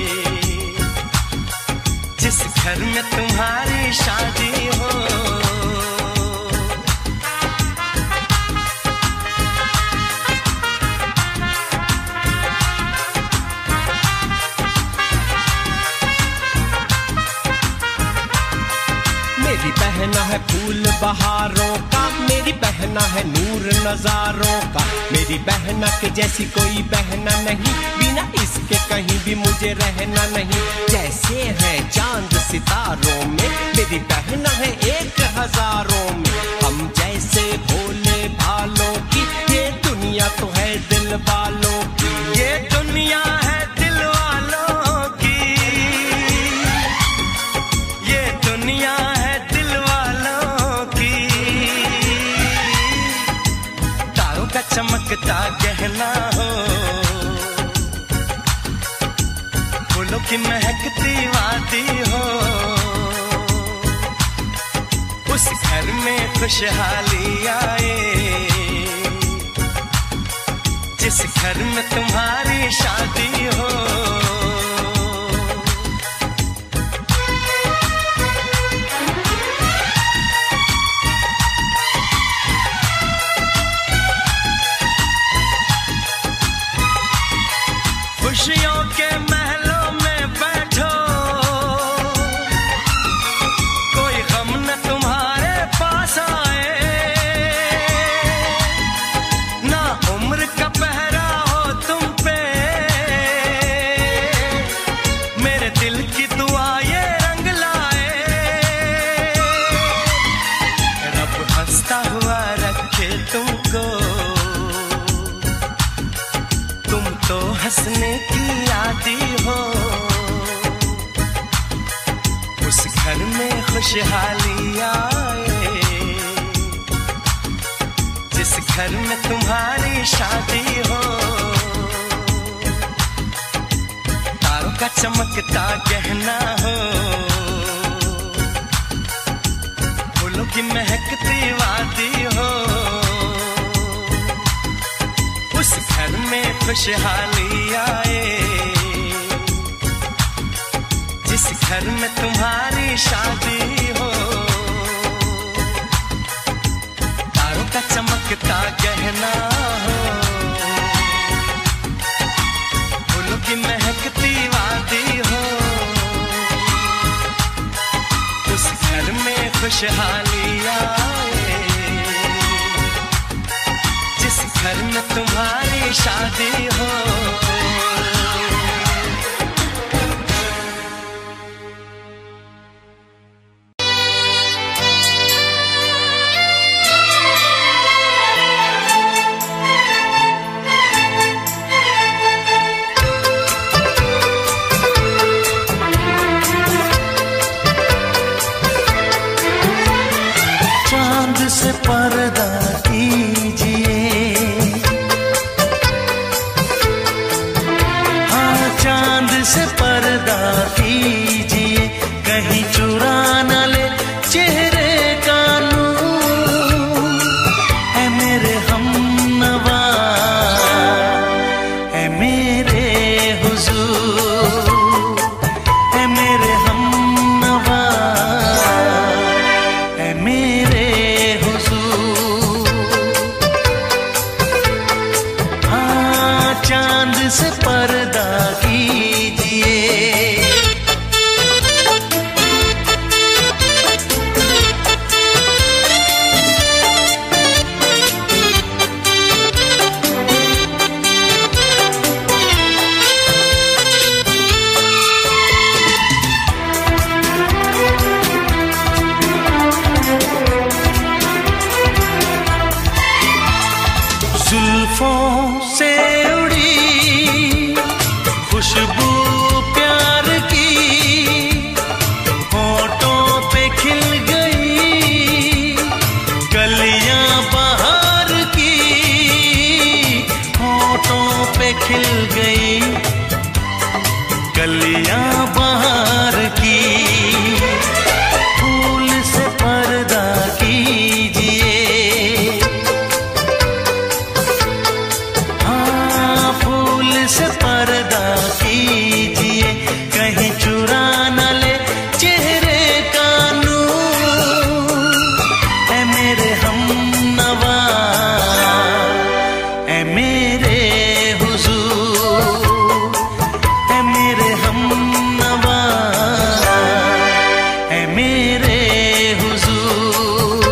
Speaker 4: जिस घर में तुम्हारी शादी हो।
Speaker 2: मेरी बहना है फूल बहारों का, मेरी बहना है नूर नजारों का, मेरी बहना के जैसी कोई बहना नहीं, बिना इसके कहीं भी मुझे रहना नहीं। जैसे है चांद सितारों में, मेरी बहना है 1000 में। हम जैसे भोले भालों की, ये दुनिया तो है दिल वालों की।
Speaker 4: ये दुनिया है दिल वालों की, ये दुनिया है दिल वालों की। तारों का चमकता गहना हो, फूलों की महकती वादी हो। उस घर में खुशहाली आए, जिस घर में तुम्हारी शादी हो। खुशियों के महलों में बैठो, कोई गम न तुम्हारे पास आए। ना उम्र का पहरा हो तुम पे, मेरे दिल की दुआ ये रंग लाए। रब हंसता हुआ रखे तुमको, तुम तो हंसने की आदी हो। उस घर में खुशहाली आए,
Speaker 1: उस घर में तुम्हारी शादी हो, तारों का चमकता गहना हो, फूलों की महकती वादी हो, उस घर में खुशहाली आए, जिस घर में तुम्हारी शादी हो, तारों का चमकता गहना हो, फूलों की महकती वादी हो, उस घर में खुशहाली आए, जिस घर में तुम्हारी शादी हो।
Speaker 4: से पर्दा कीजिए, हाँ चांद से पर्दा कीजिए, कहीं चुरा न ले चेहरे का नूर। है मेरे हमनवा, है मेरे हुजूर, है मेरे हमनवा, है मेरे चांद से पर्दा कीजिए। जुल्फों से खुशबू प्यार की, होठों पे खिल गई कलियां बहार की, होठों पे खिल गई कलियां बहार की। फूल से पर्दा कीजिए, हाँ फूल से पर्दा कीजिए, कहीं चुरा न ले चेहरे का नूर। है मेरे हमनवा, है मेरे हुजूर, है मेरे हमनवा, है मेरे हुजूर।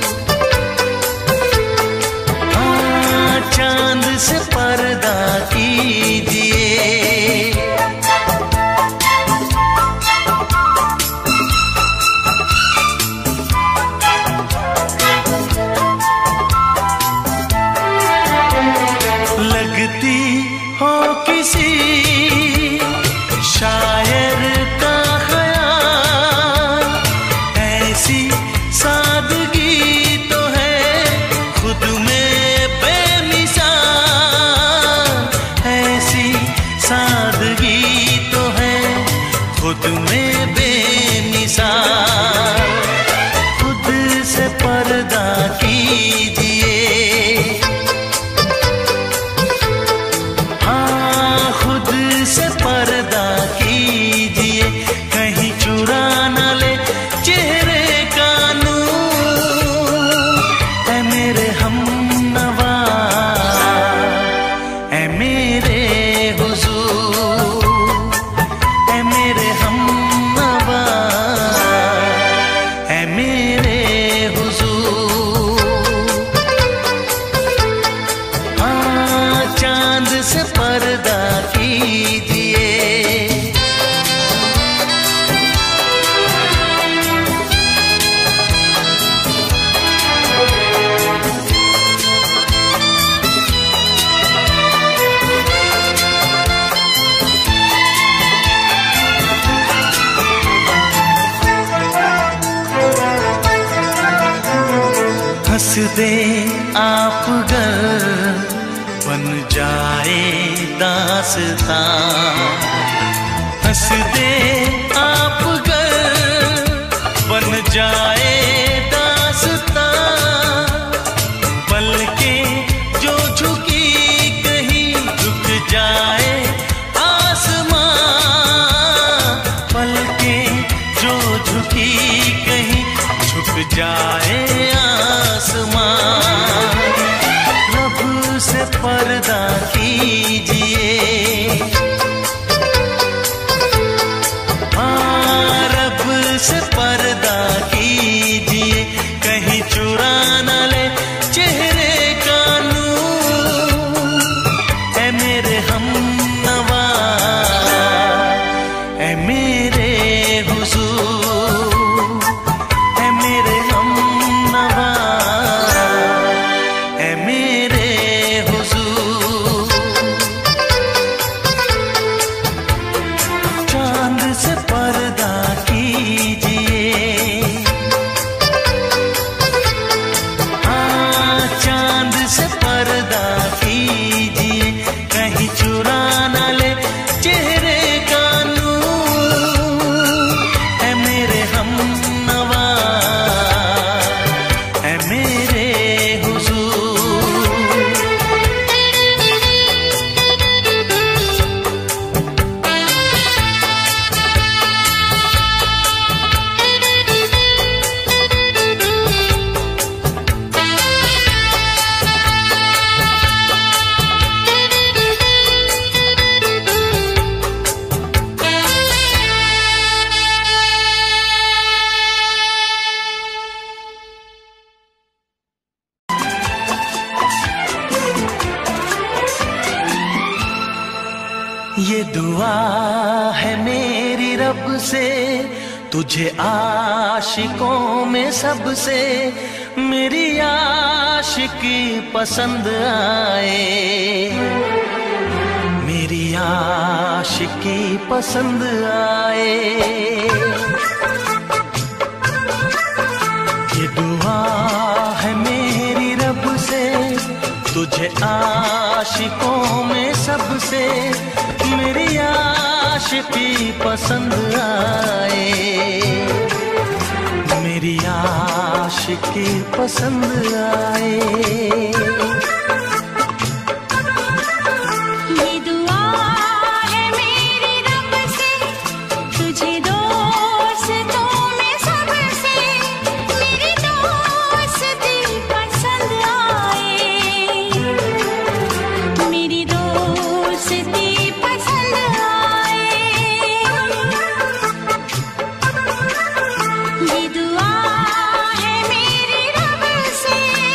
Speaker 4: हाँ चांद से पर्दा कीजिए। लगती हो किसी शायर का ख्याल, ऐसी सादगी तो है खुद में बेमिसाल, ऐसी सादगी तो है खुद में बेमिसाल। खुद से पर्दा कीजिए, हाँ खुद से पर्दा कीजिए, कहीं चुरा न ले चेहरे का नूर। है मेरे हमनवा, है मेरे हुजूर, है मेरे हमनवा, है मेरे हुजूर। हाँ चांद से पर्दा कीजिए। हंस दे आप गर बन जाए दास्तां, हंस दे आप गर बन जाए दास्तां, पलकें जो झुकी कहीं झुक जाए आसमां, पलकें जो झुकी कहीं झुक जाए आसमां, रब से पर्दा कीजिए, हाँ रब से पर्दा कीजिए, कहीं चुरा न ले चेहरे का नूर, ऐ मेरे हमनवा, ऐ मेरे हुजूर, ऐ मेरे हमनवा, ऐ मेरे हुजूर, चांद से पर्दा कीजिए, हाँ चांद से पर्दा कीजिए, कहीं चुरा न ले चेहरे का नूर, ऐ मेरे हमनवा, ऐ मेरे हुजूर। ये दुआ है मेरी रब से तुझे आशिकों में सबसे, मेरी आशिकी पसंद आए, मेरी आशिकी पसंद आए, ये दुआ है मेरी रब से तुझे आशिकों में सबसे, मेरी आशिकी पसंद आए, मेरी आशिकी पसंद आए।
Speaker 3: ये दुआ है मेरी रब से तुझे दोस्तों में सबसे, मेरी दोस्ती पसंद आए, मेरी दोस्ती पसंद आए, ये दुआ है मेरी रब से।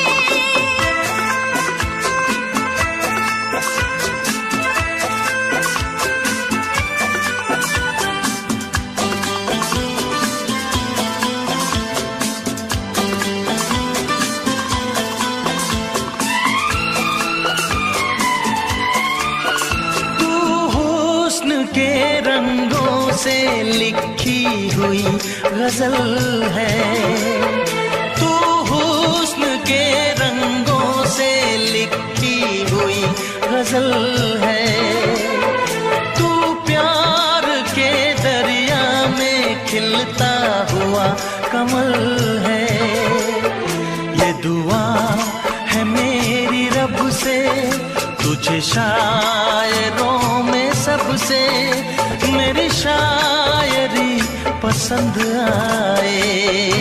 Speaker 4: तू हुस्न के रंगों से लिखी हुई गजल है, तू हुस्न के रंगों से लिखी हुई गजल है, तू प्यार के दरिया में खिलता हुआ कमल है, ये दुआ है मेरी रब से तुझे शायरों में सबसे, मेरी शायरी पसंद आए,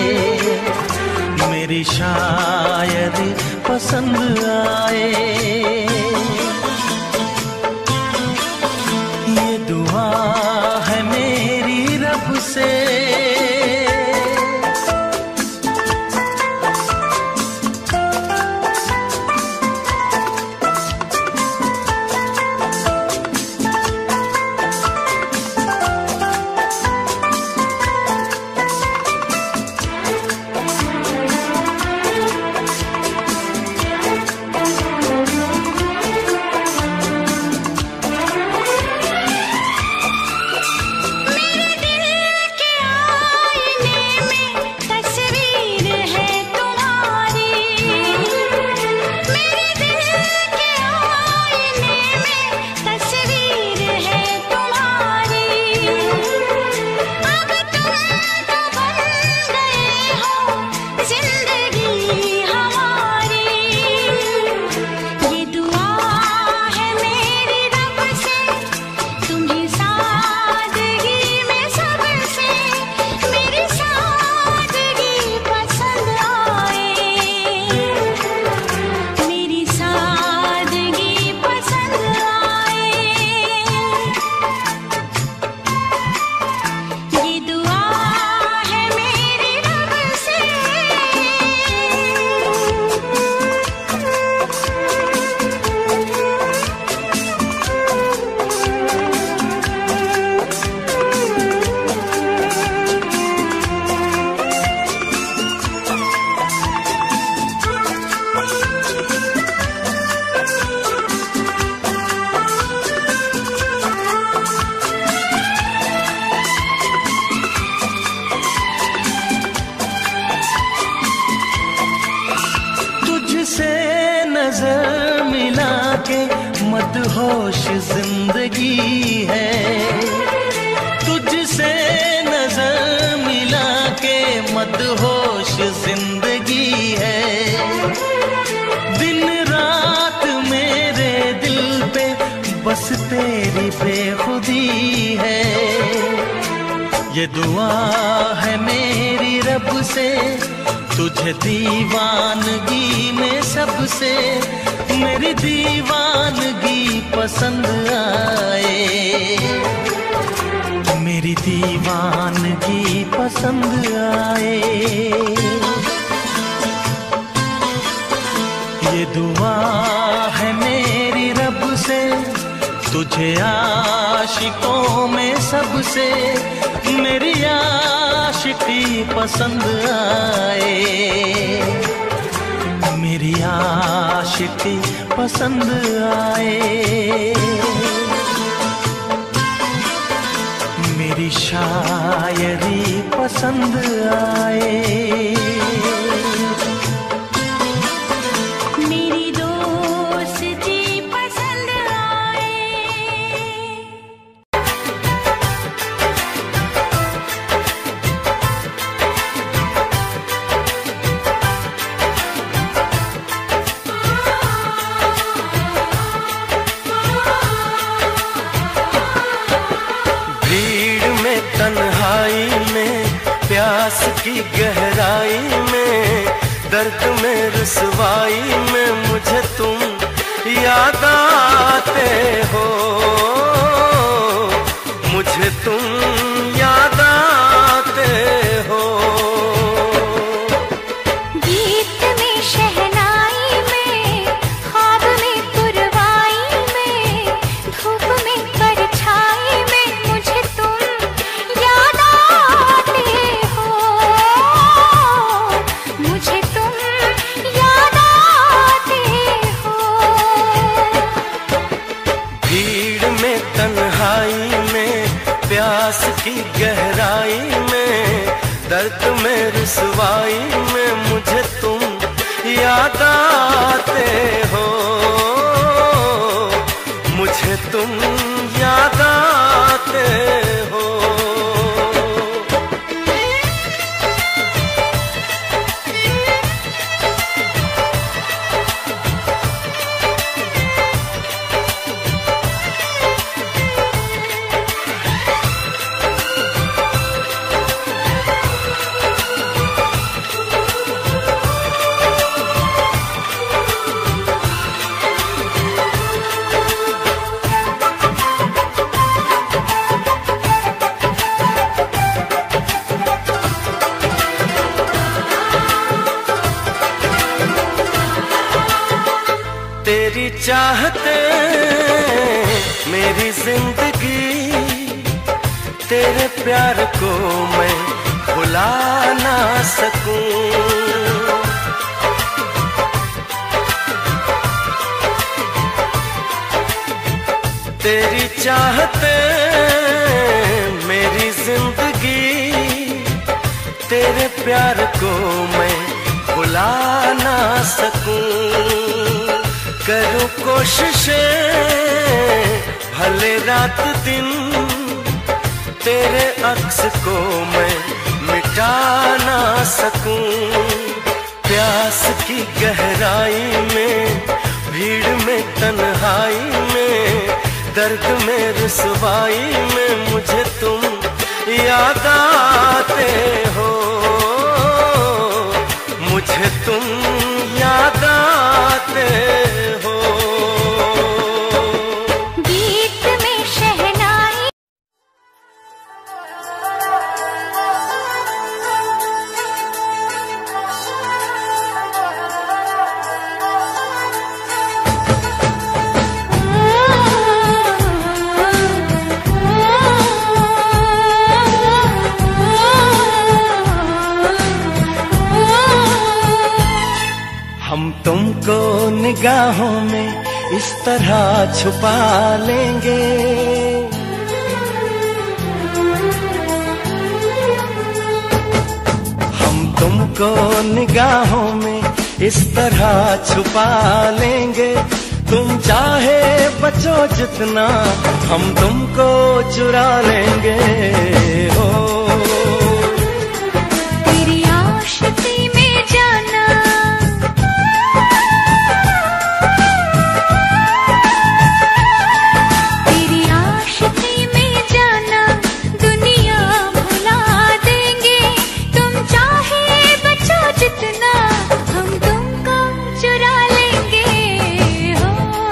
Speaker 4: मेरी शायरी पसंद आए, ये दुआ है मेरी रब से। नजर मिला के मदहोश जिंदगी है, तुझसे नजर मिला के मदहोश जिंदगी है। दिन रात मेरे दिल पे बस तेरी बेखुदी है। ये दुआ है मेरी रब से, तुझे दीवानगी में सबसे मेरी दीवानगी पसंद आए, मेरी दीवानगी पसंद आए। ये दुआ है मेरी रब से, तुझे आशिकों में सबसे मेरी आशिकी पसंद आए, मेरी आशिकी पसंद आए। मेरी शायरी पसंद आए,
Speaker 3: मेरी दोस्ती पसंद आए।
Speaker 4: भीड़ में तन्हाई में प्यास की गहराई में दर्द में रुसवाई में मुझे तुम याद आते हो, मुझे तुम याद आते हो।
Speaker 3: गीत में शहनाई में, ख्वाब में पुरवाई में, धूप में परछाई में मुझे तुम याद आते हो, मुझे तुम याद आते हो।
Speaker 4: भीड़ में तन्हाई में प्यास की गहराई में दर्द में रुसवाई में मुझे तुम याद आते हो, मुझे तुम याद आते हो। तेरी चाहते मेरी जिंदगी, तेरे प्यार को मैं भुला ना सकूं। तेरी चाहते मेरी जिंदगी, तेरे प्यार को मैं भुला ना सकूं। करूं कोशिशें भले रात दिन, तेरे अक्स को मैं मिटा ना सकूं। प्यास की गहराई में, भीड़ में तन्हाई में, दर्द में रुसवाई में मुझे तुम याद आते हो, मुझे तुम याद आते हो।
Speaker 3: गीत में शहनाई
Speaker 4: हम तुमको निगाहों में इस तरह छुपा लेंगे, हम तुमको निगाहों में इस तरह छुपा लेंगे। तुम चाहे बचो जितना, हम तुमको चुरा लेंगे। हो
Speaker 3: तेरी आशिकी में जाना, तेरी आशिकी में जाना, दुनिया भुला देंगे। तुम चाहे बचो जितना, हम तुमको चुरा लेंगे। हो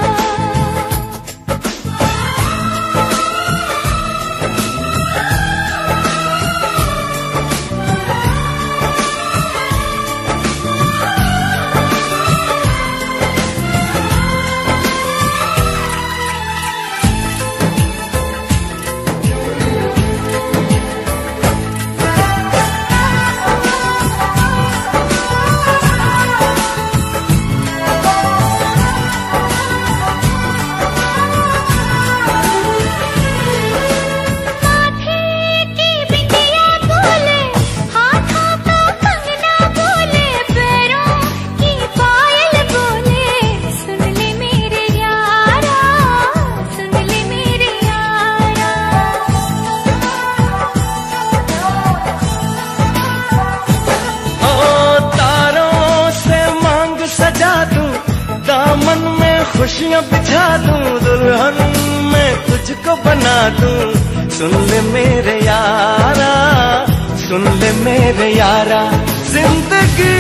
Speaker 4: खुशियाँ बिछा दूं, दुल्हन मैं तुझको बना दूं। सुन ले मेरे यारा, सुन ले मेरे यारा, जिंदगी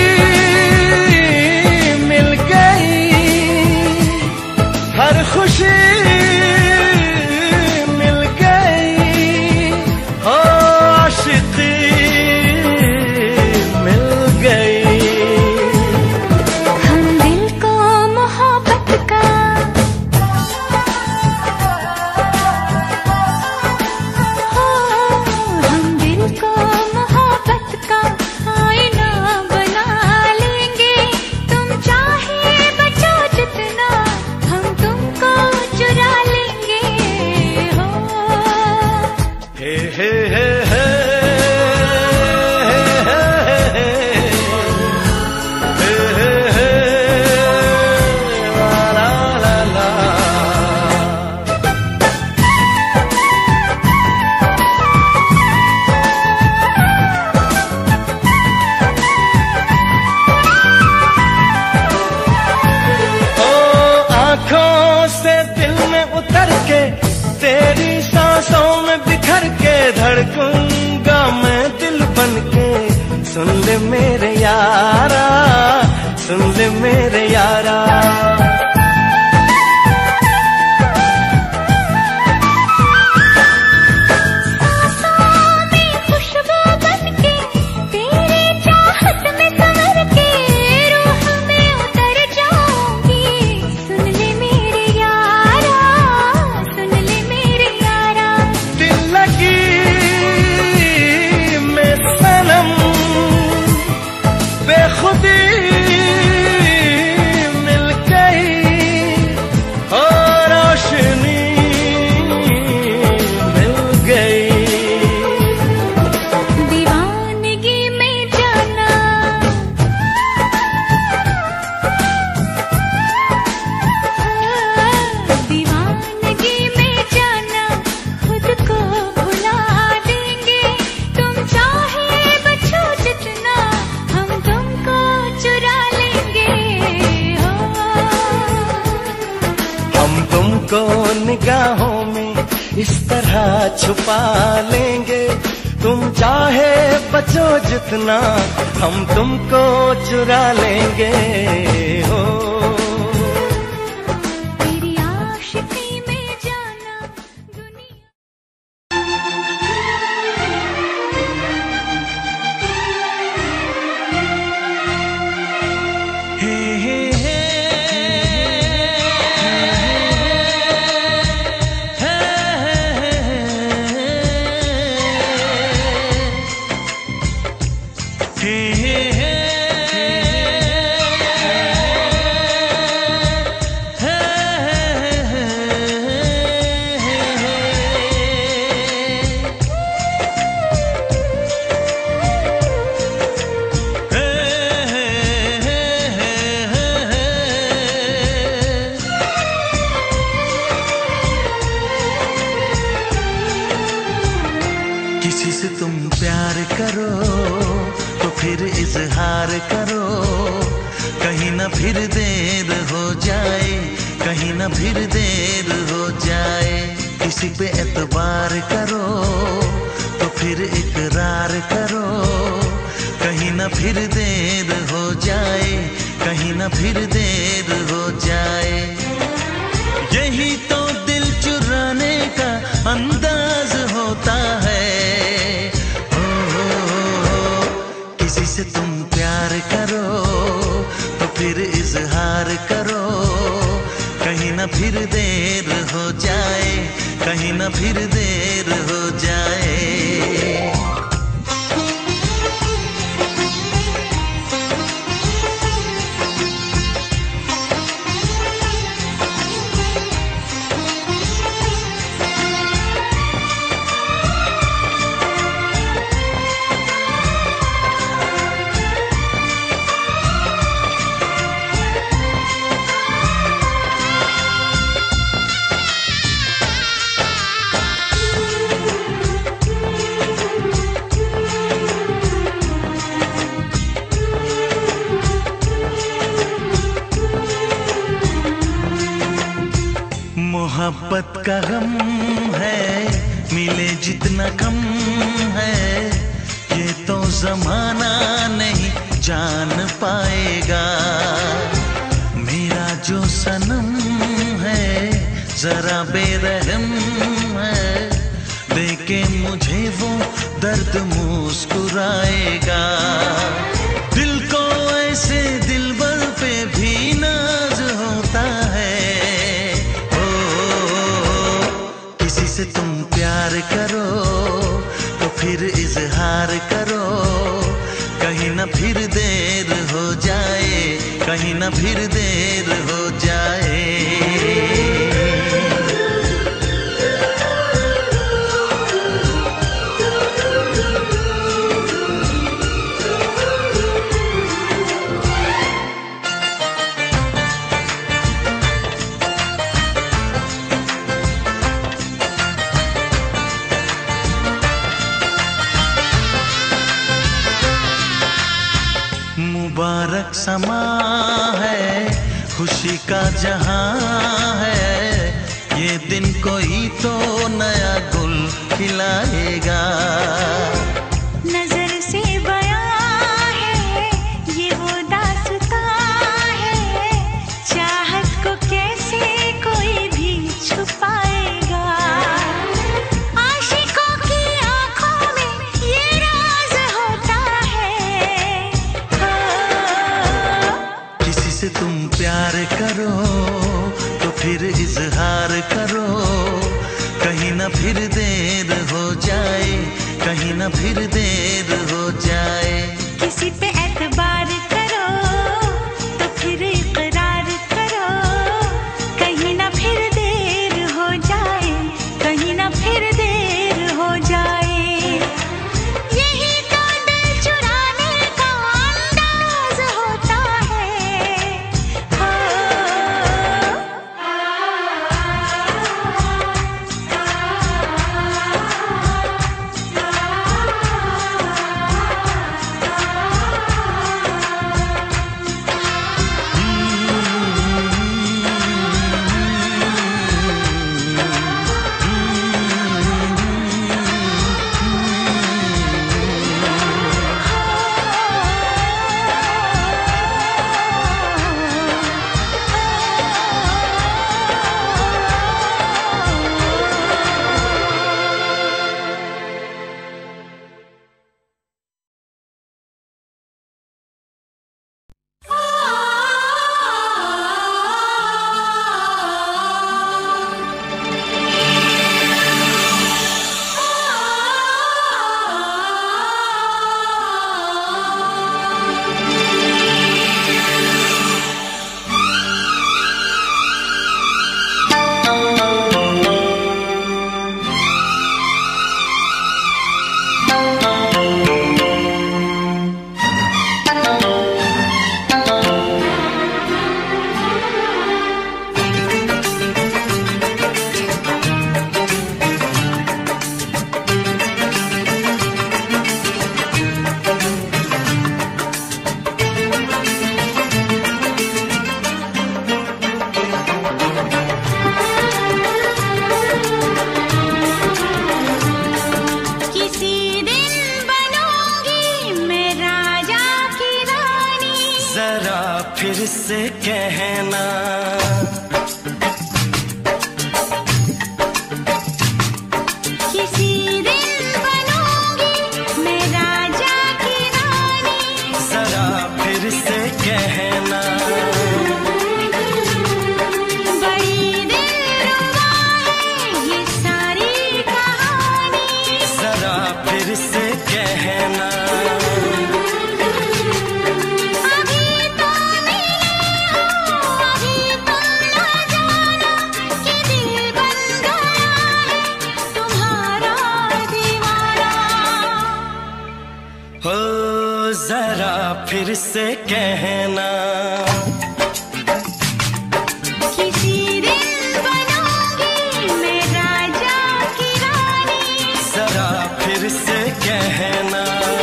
Speaker 4: मिल गई, हर खुशी मिल गई। हो आशिकी मिल गई।
Speaker 3: हम दिल को मोहब्बत का, हो हम दिल को मोहब्बत का आईना बना लेंगे। तुम चाहे बचो जितना, हम तुमको चुरा लेंगे। हो
Speaker 4: हे हे हे हे तेरी सांसों में बिखर के धड़कूंगा मैं दिल बन के। सुन ले मेरे यारा, सुन ले मेरे यारा, निगाहों में इस तरह छुपा लेंगे। तुम चाहे बचो जितना, हम तुमको चुरा लेंगे। हो
Speaker 3: तेरी आशिकी में जाना, दुनिया
Speaker 6: से तुम प्यार करो तो फिर इजहार करो, कहीं ना फिर देर हो जाए, कहीं ना फिर देर हो जाए। किसी पे एतबार करो तो फिर इकरार करो, कहीं ना फिर देर हो जाए, कहीं ना फिर देर हो जाए। यही तो दिल चुराने का अंदाज होता है। किसी से तुम प्यार करो तो फिर इजहार करो, कहीं ना फिर देर हो जाए, कहीं ना फिर देर हो जाए। मोहब्बत का गम है, मिले जितना कम है, ये तो जमाना नहीं जान पाएगा। मेरा जो सनम है जरा बेरहम है, देखे मुझे वो दर्द मुस्कुराएगा। दिल को ऐसे दिलबर पे भी नाज होता है। से तुम प्यार करो तो फिर इजहार करो, कहीं ना फिर देर हो जाए, कहीं ना फिर देर हो जाए। मुबारक समा है, खुशी का जहां है, ये दिन कोई तो नया गुल खिलाएगा।
Speaker 3: नजर से बयां है ये वो दास्तां है, चाहत को कैसे कोई भी छुपाएगा। आशिकों की आंखों में ये राज होता है।
Speaker 6: किसी से तुम प्यार करो तो फिर इजहार करो, कहीं ना फिर देर हो जाए, कहीं ना फिर देर हो जाए।
Speaker 3: किसी पे एतबार करो तो फिर इकरार करो, कहीं ना फिर देर हो जाए, कहीं ना फिर देर हो जाए। यही तो दिल चुराने का अंदाज होता है।
Speaker 4: से कहना।
Speaker 3: किसी दिन बनूंगी मैं राजा की रानी,
Speaker 4: जरा फिर से कहना।
Speaker 3: बड़ी दिलरुबा है ये सारी कहानी,
Speaker 4: जरा फिर से कहना।
Speaker 3: अभी तो मिले हो, अभी तुम न जाना कि दिल बन गया है तुम्हारा दीवाना।
Speaker 4: हो जरा फिर से कहना।
Speaker 3: किसी दिन बनूंगी मैं राजा की रानी,
Speaker 4: जरा फिर से कहना।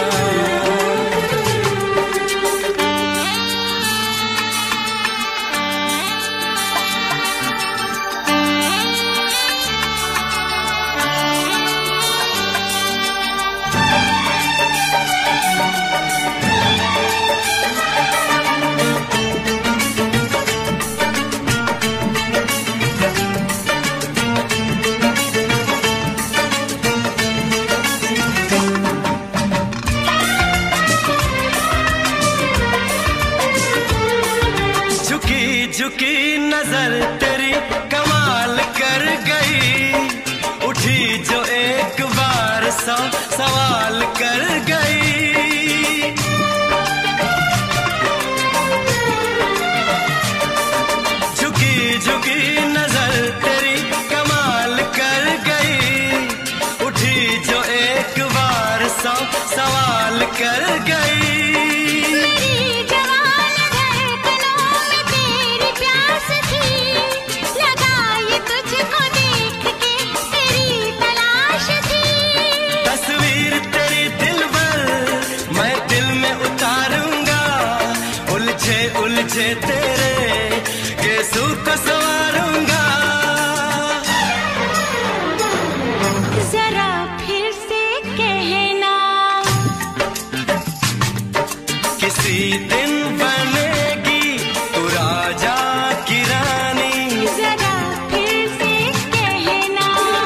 Speaker 4: झुकी झुकी नजर तेरी कमाल कर गई, उठी जो एक बार सौ सवाल कर गई। झुकी झुकी नजर तेरी कमाल कर गई, उठी जो एक बार सौ सवाल कर गई।
Speaker 3: मेरी जवान धड़कनों में तेरी प्यास थी, लगाई तुझको देख के तेरी तलाश थी।
Speaker 4: तस्वीर तेरी दिल पर मैं दिल में उतारूंगा, उलझे उलझे तेरे केसू को संवारूंगा।
Speaker 3: जरा फिर से कहना,
Speaker 4: किसी दिन बनेगी तू राजा की रानी,
Speaker 3: जरा फिर से कहना।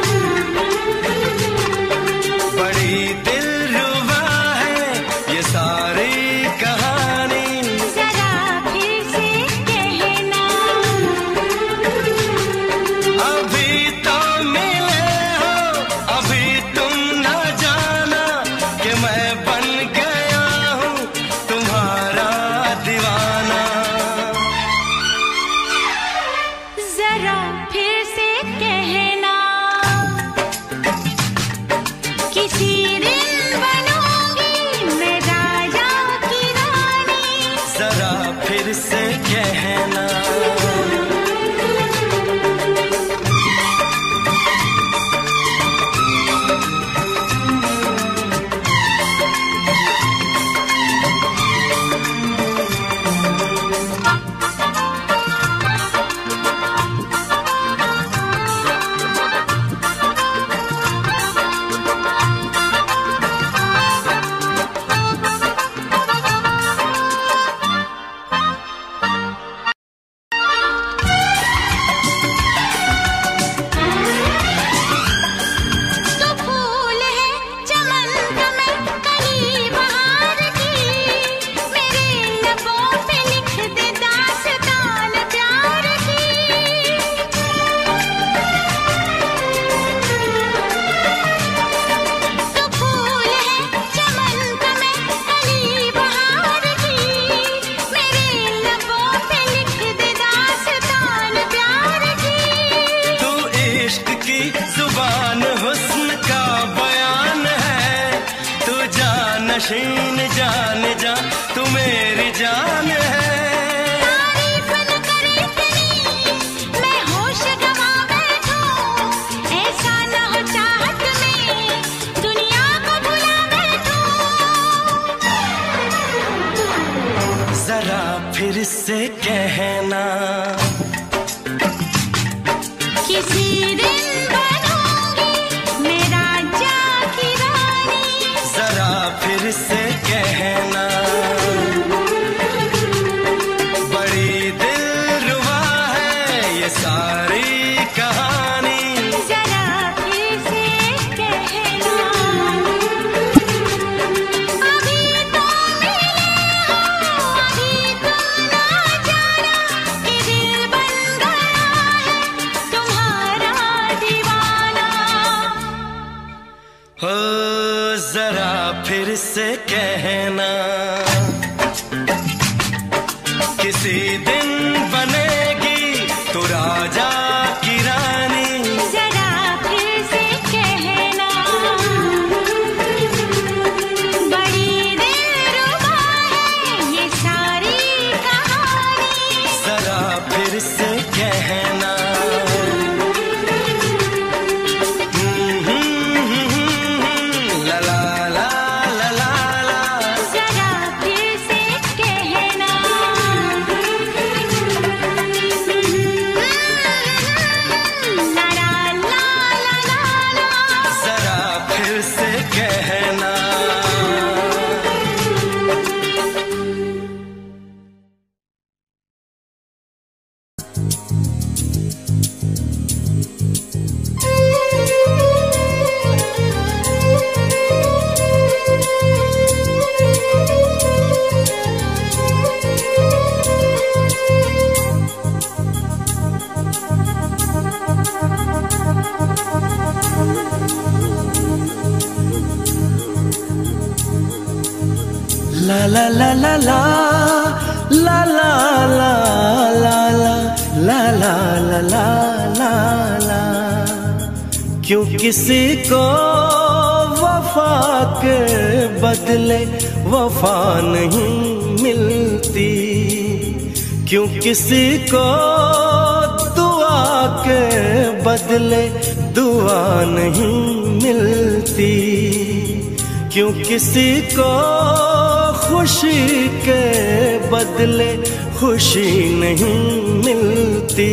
Speaker 4: बड़ी दिलरुबा है ये सारी कहानी।
Speaker 3: जरा फिर से कहना,
Speaker 4: अभी तो मिले हो, अभी तुम न जाना कि मैं बन गया हूँ तुम्हारा दीवाना।
Speaker 3: जरा फिर से कहना, किसी दिन बनूंगी मैं राजा की रानी,
Speaker 4: जरा फिर से कहना।
Speaker 3: तो फूल है चमन का मैं कली बहार की, मेरे लबों पे लिख दे दास्तान प्यार की। तो फूल है चमन का मैं कली बहार की, मेरे लबों पे लिख दे दास्तान प्यार की।
Speaker 4: तू इश्क की जुबान हुस्न का बयान है, तू जानशीन जान जा तू मेरी जान है।
Speaker 3: तारीफ न करे इतनी मैं होश गवा बैठूं, ऐसा न हो चाहत में दुनिया को भुला बैठूं।
Speaker 4: जरा फिर से कहना,
Speaker 3: किसी दिन बनूंगी मैं राजा की रानी,
Speaker 4: जरा फिर से फिर से कहना, किसी दिन बनेगी तू राजा की रानी।
Speaker 3: जरा फिर से कहना, बड़ी दिलरुबा है ये सारी कहानी।
Speaker 4: जरा फिर से कहना, ला ला ला ला ला ला।
Speaker 3: जरा फिर से कहना, ला ला ला ला ला।
Speaker 4: जरा फिर से कहना।
Speaker 5: La la la la la la la la la la la la la la la।
Speaker 4: क्यों किसी को वफा के बदले वफा नहीं मिलती, क्यों किसी को दुआ के बदले दुआ नहीं मिलती, क्यों किसी को खुशी के बदले खुशी नहीं मिलती।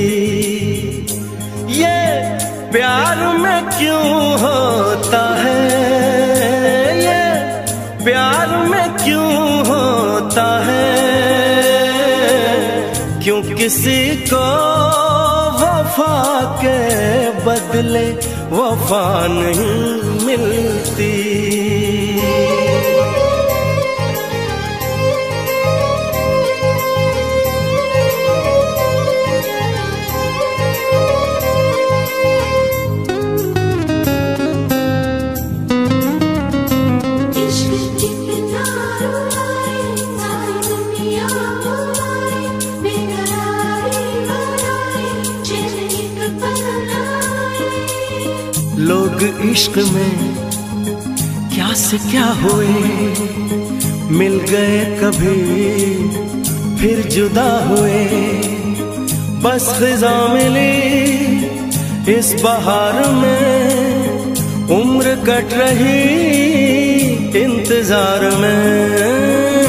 Speaker 4: ये प्यार में क्यों होता है, ये प्यार में क्यों होता है, क्यों किसी को वफा के बदले वफा नहीं मिलती। लोग इश्क में क्या से क्या हुए, मिल गए कभी फिर जुदा हुए। बस खिज़ा मिली इस बहार में, उम्र कट रही इंतजार में।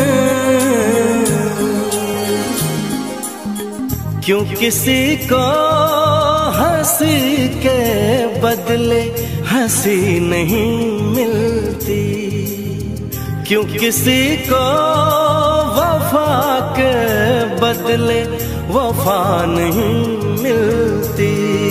Speaker 4: क्यों किसी को हंसी के बदले हंसी नहीं मिलती, क्यों किसी को वफा के बदले वफा नहीं मिलती।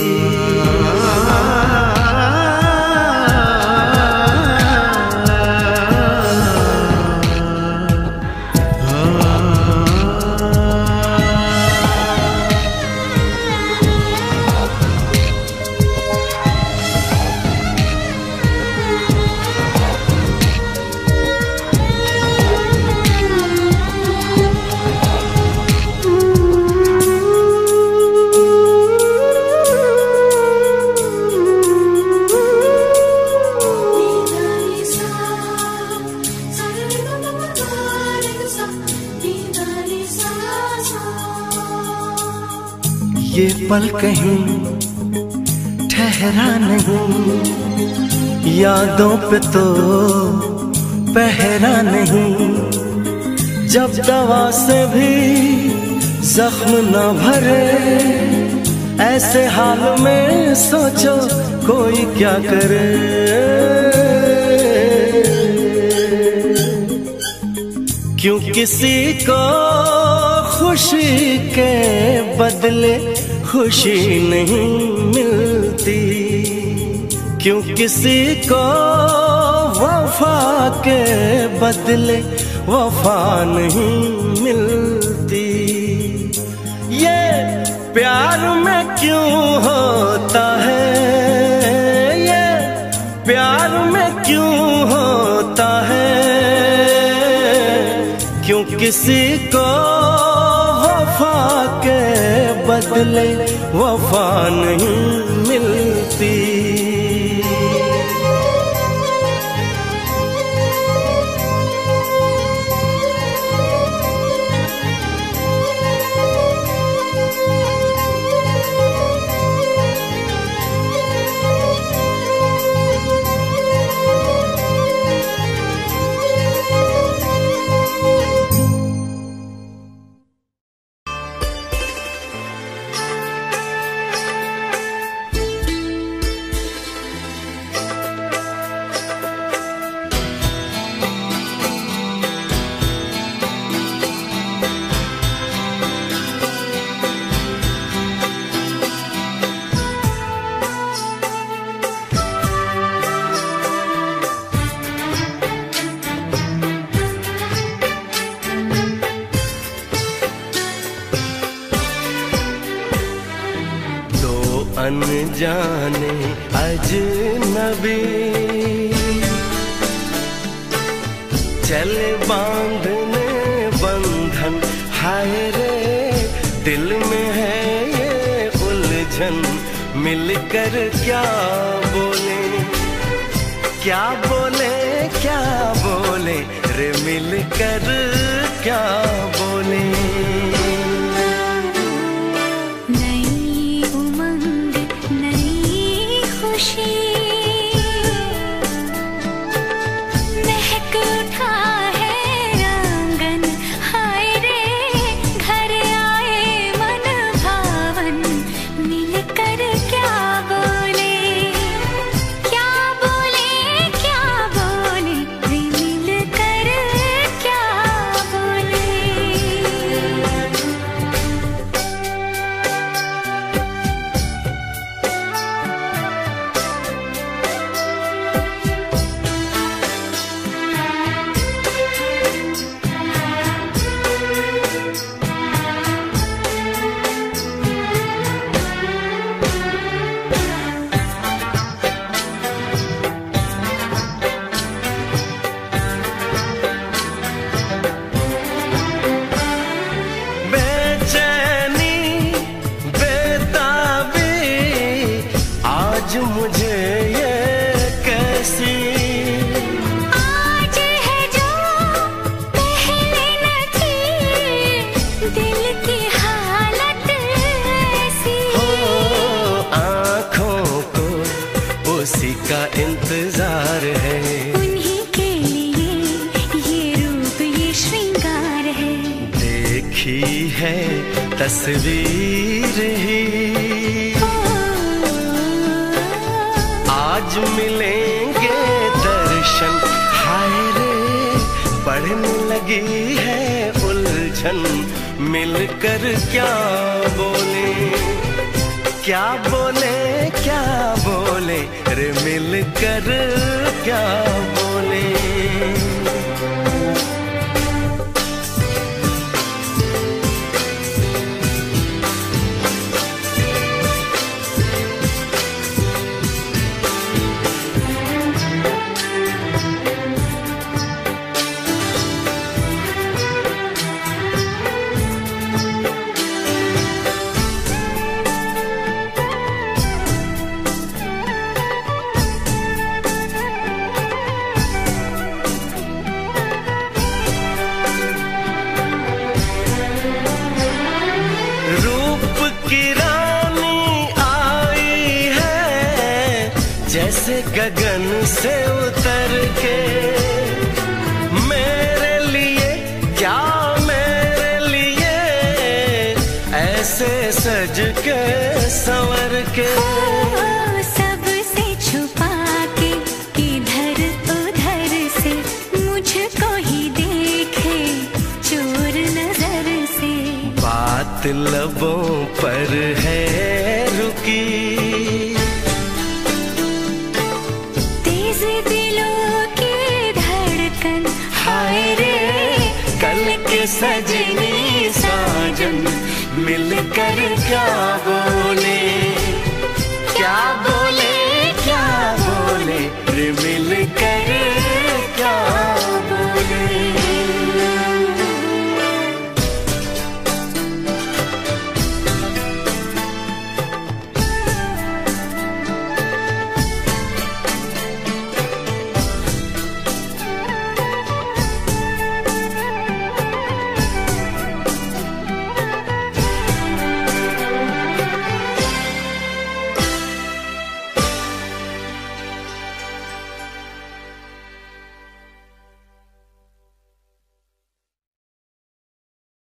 Speaker 4: ये पल कहीं ठहरा नहीं, यादों पे तो पहरा नहीं। जब दवा से भी जख्म न भरे, ऐसे हाल में सोचो कोई क्या करे। क्यों किसी को खुशी के बदले खुशी नहीं मिलती, क्यों किसी को वफा के बदले वफा नहीं मिलती। ये प्यार में क्यों होता है, ये प्यार में क्यों होता है, किसी को वफा के बदले वफा नहीं मिलती।
Speaker 2: अनजाने अजनबी चले बांधने बंधन, हाय रे दिल में है ये उलझन। मिलकर क्या बोले क्या बोले क्या बोले रे, मिलकर क्या बोले। इंतजार है
Speaker 3: उन्हीं के लिए ये रूप ये श्रृंगार है।
Speaker 2: देखी है तस्वीर ही आज मिलेंगे दर्शन, हाय रे बढ़ने लगी है उलझन। मिलकर क्या बोले क्या बोले क्या बोले रे, मिलकर क्या बोले। जैसे गगन से उतर के मेरे लिए क्या मेरे लिए ऐसे सज के संवर के।
Speaker 3: सबसे छुपा के इधर उधर से मुझको ही देखे चोर नजर से।
Speaker 2: बात लबों पर है रुकी
Speaker 3: दिलों की धड़कन, हाय रे
Speaker 2: कल के सजनी साजन। मिलकर क्या बोले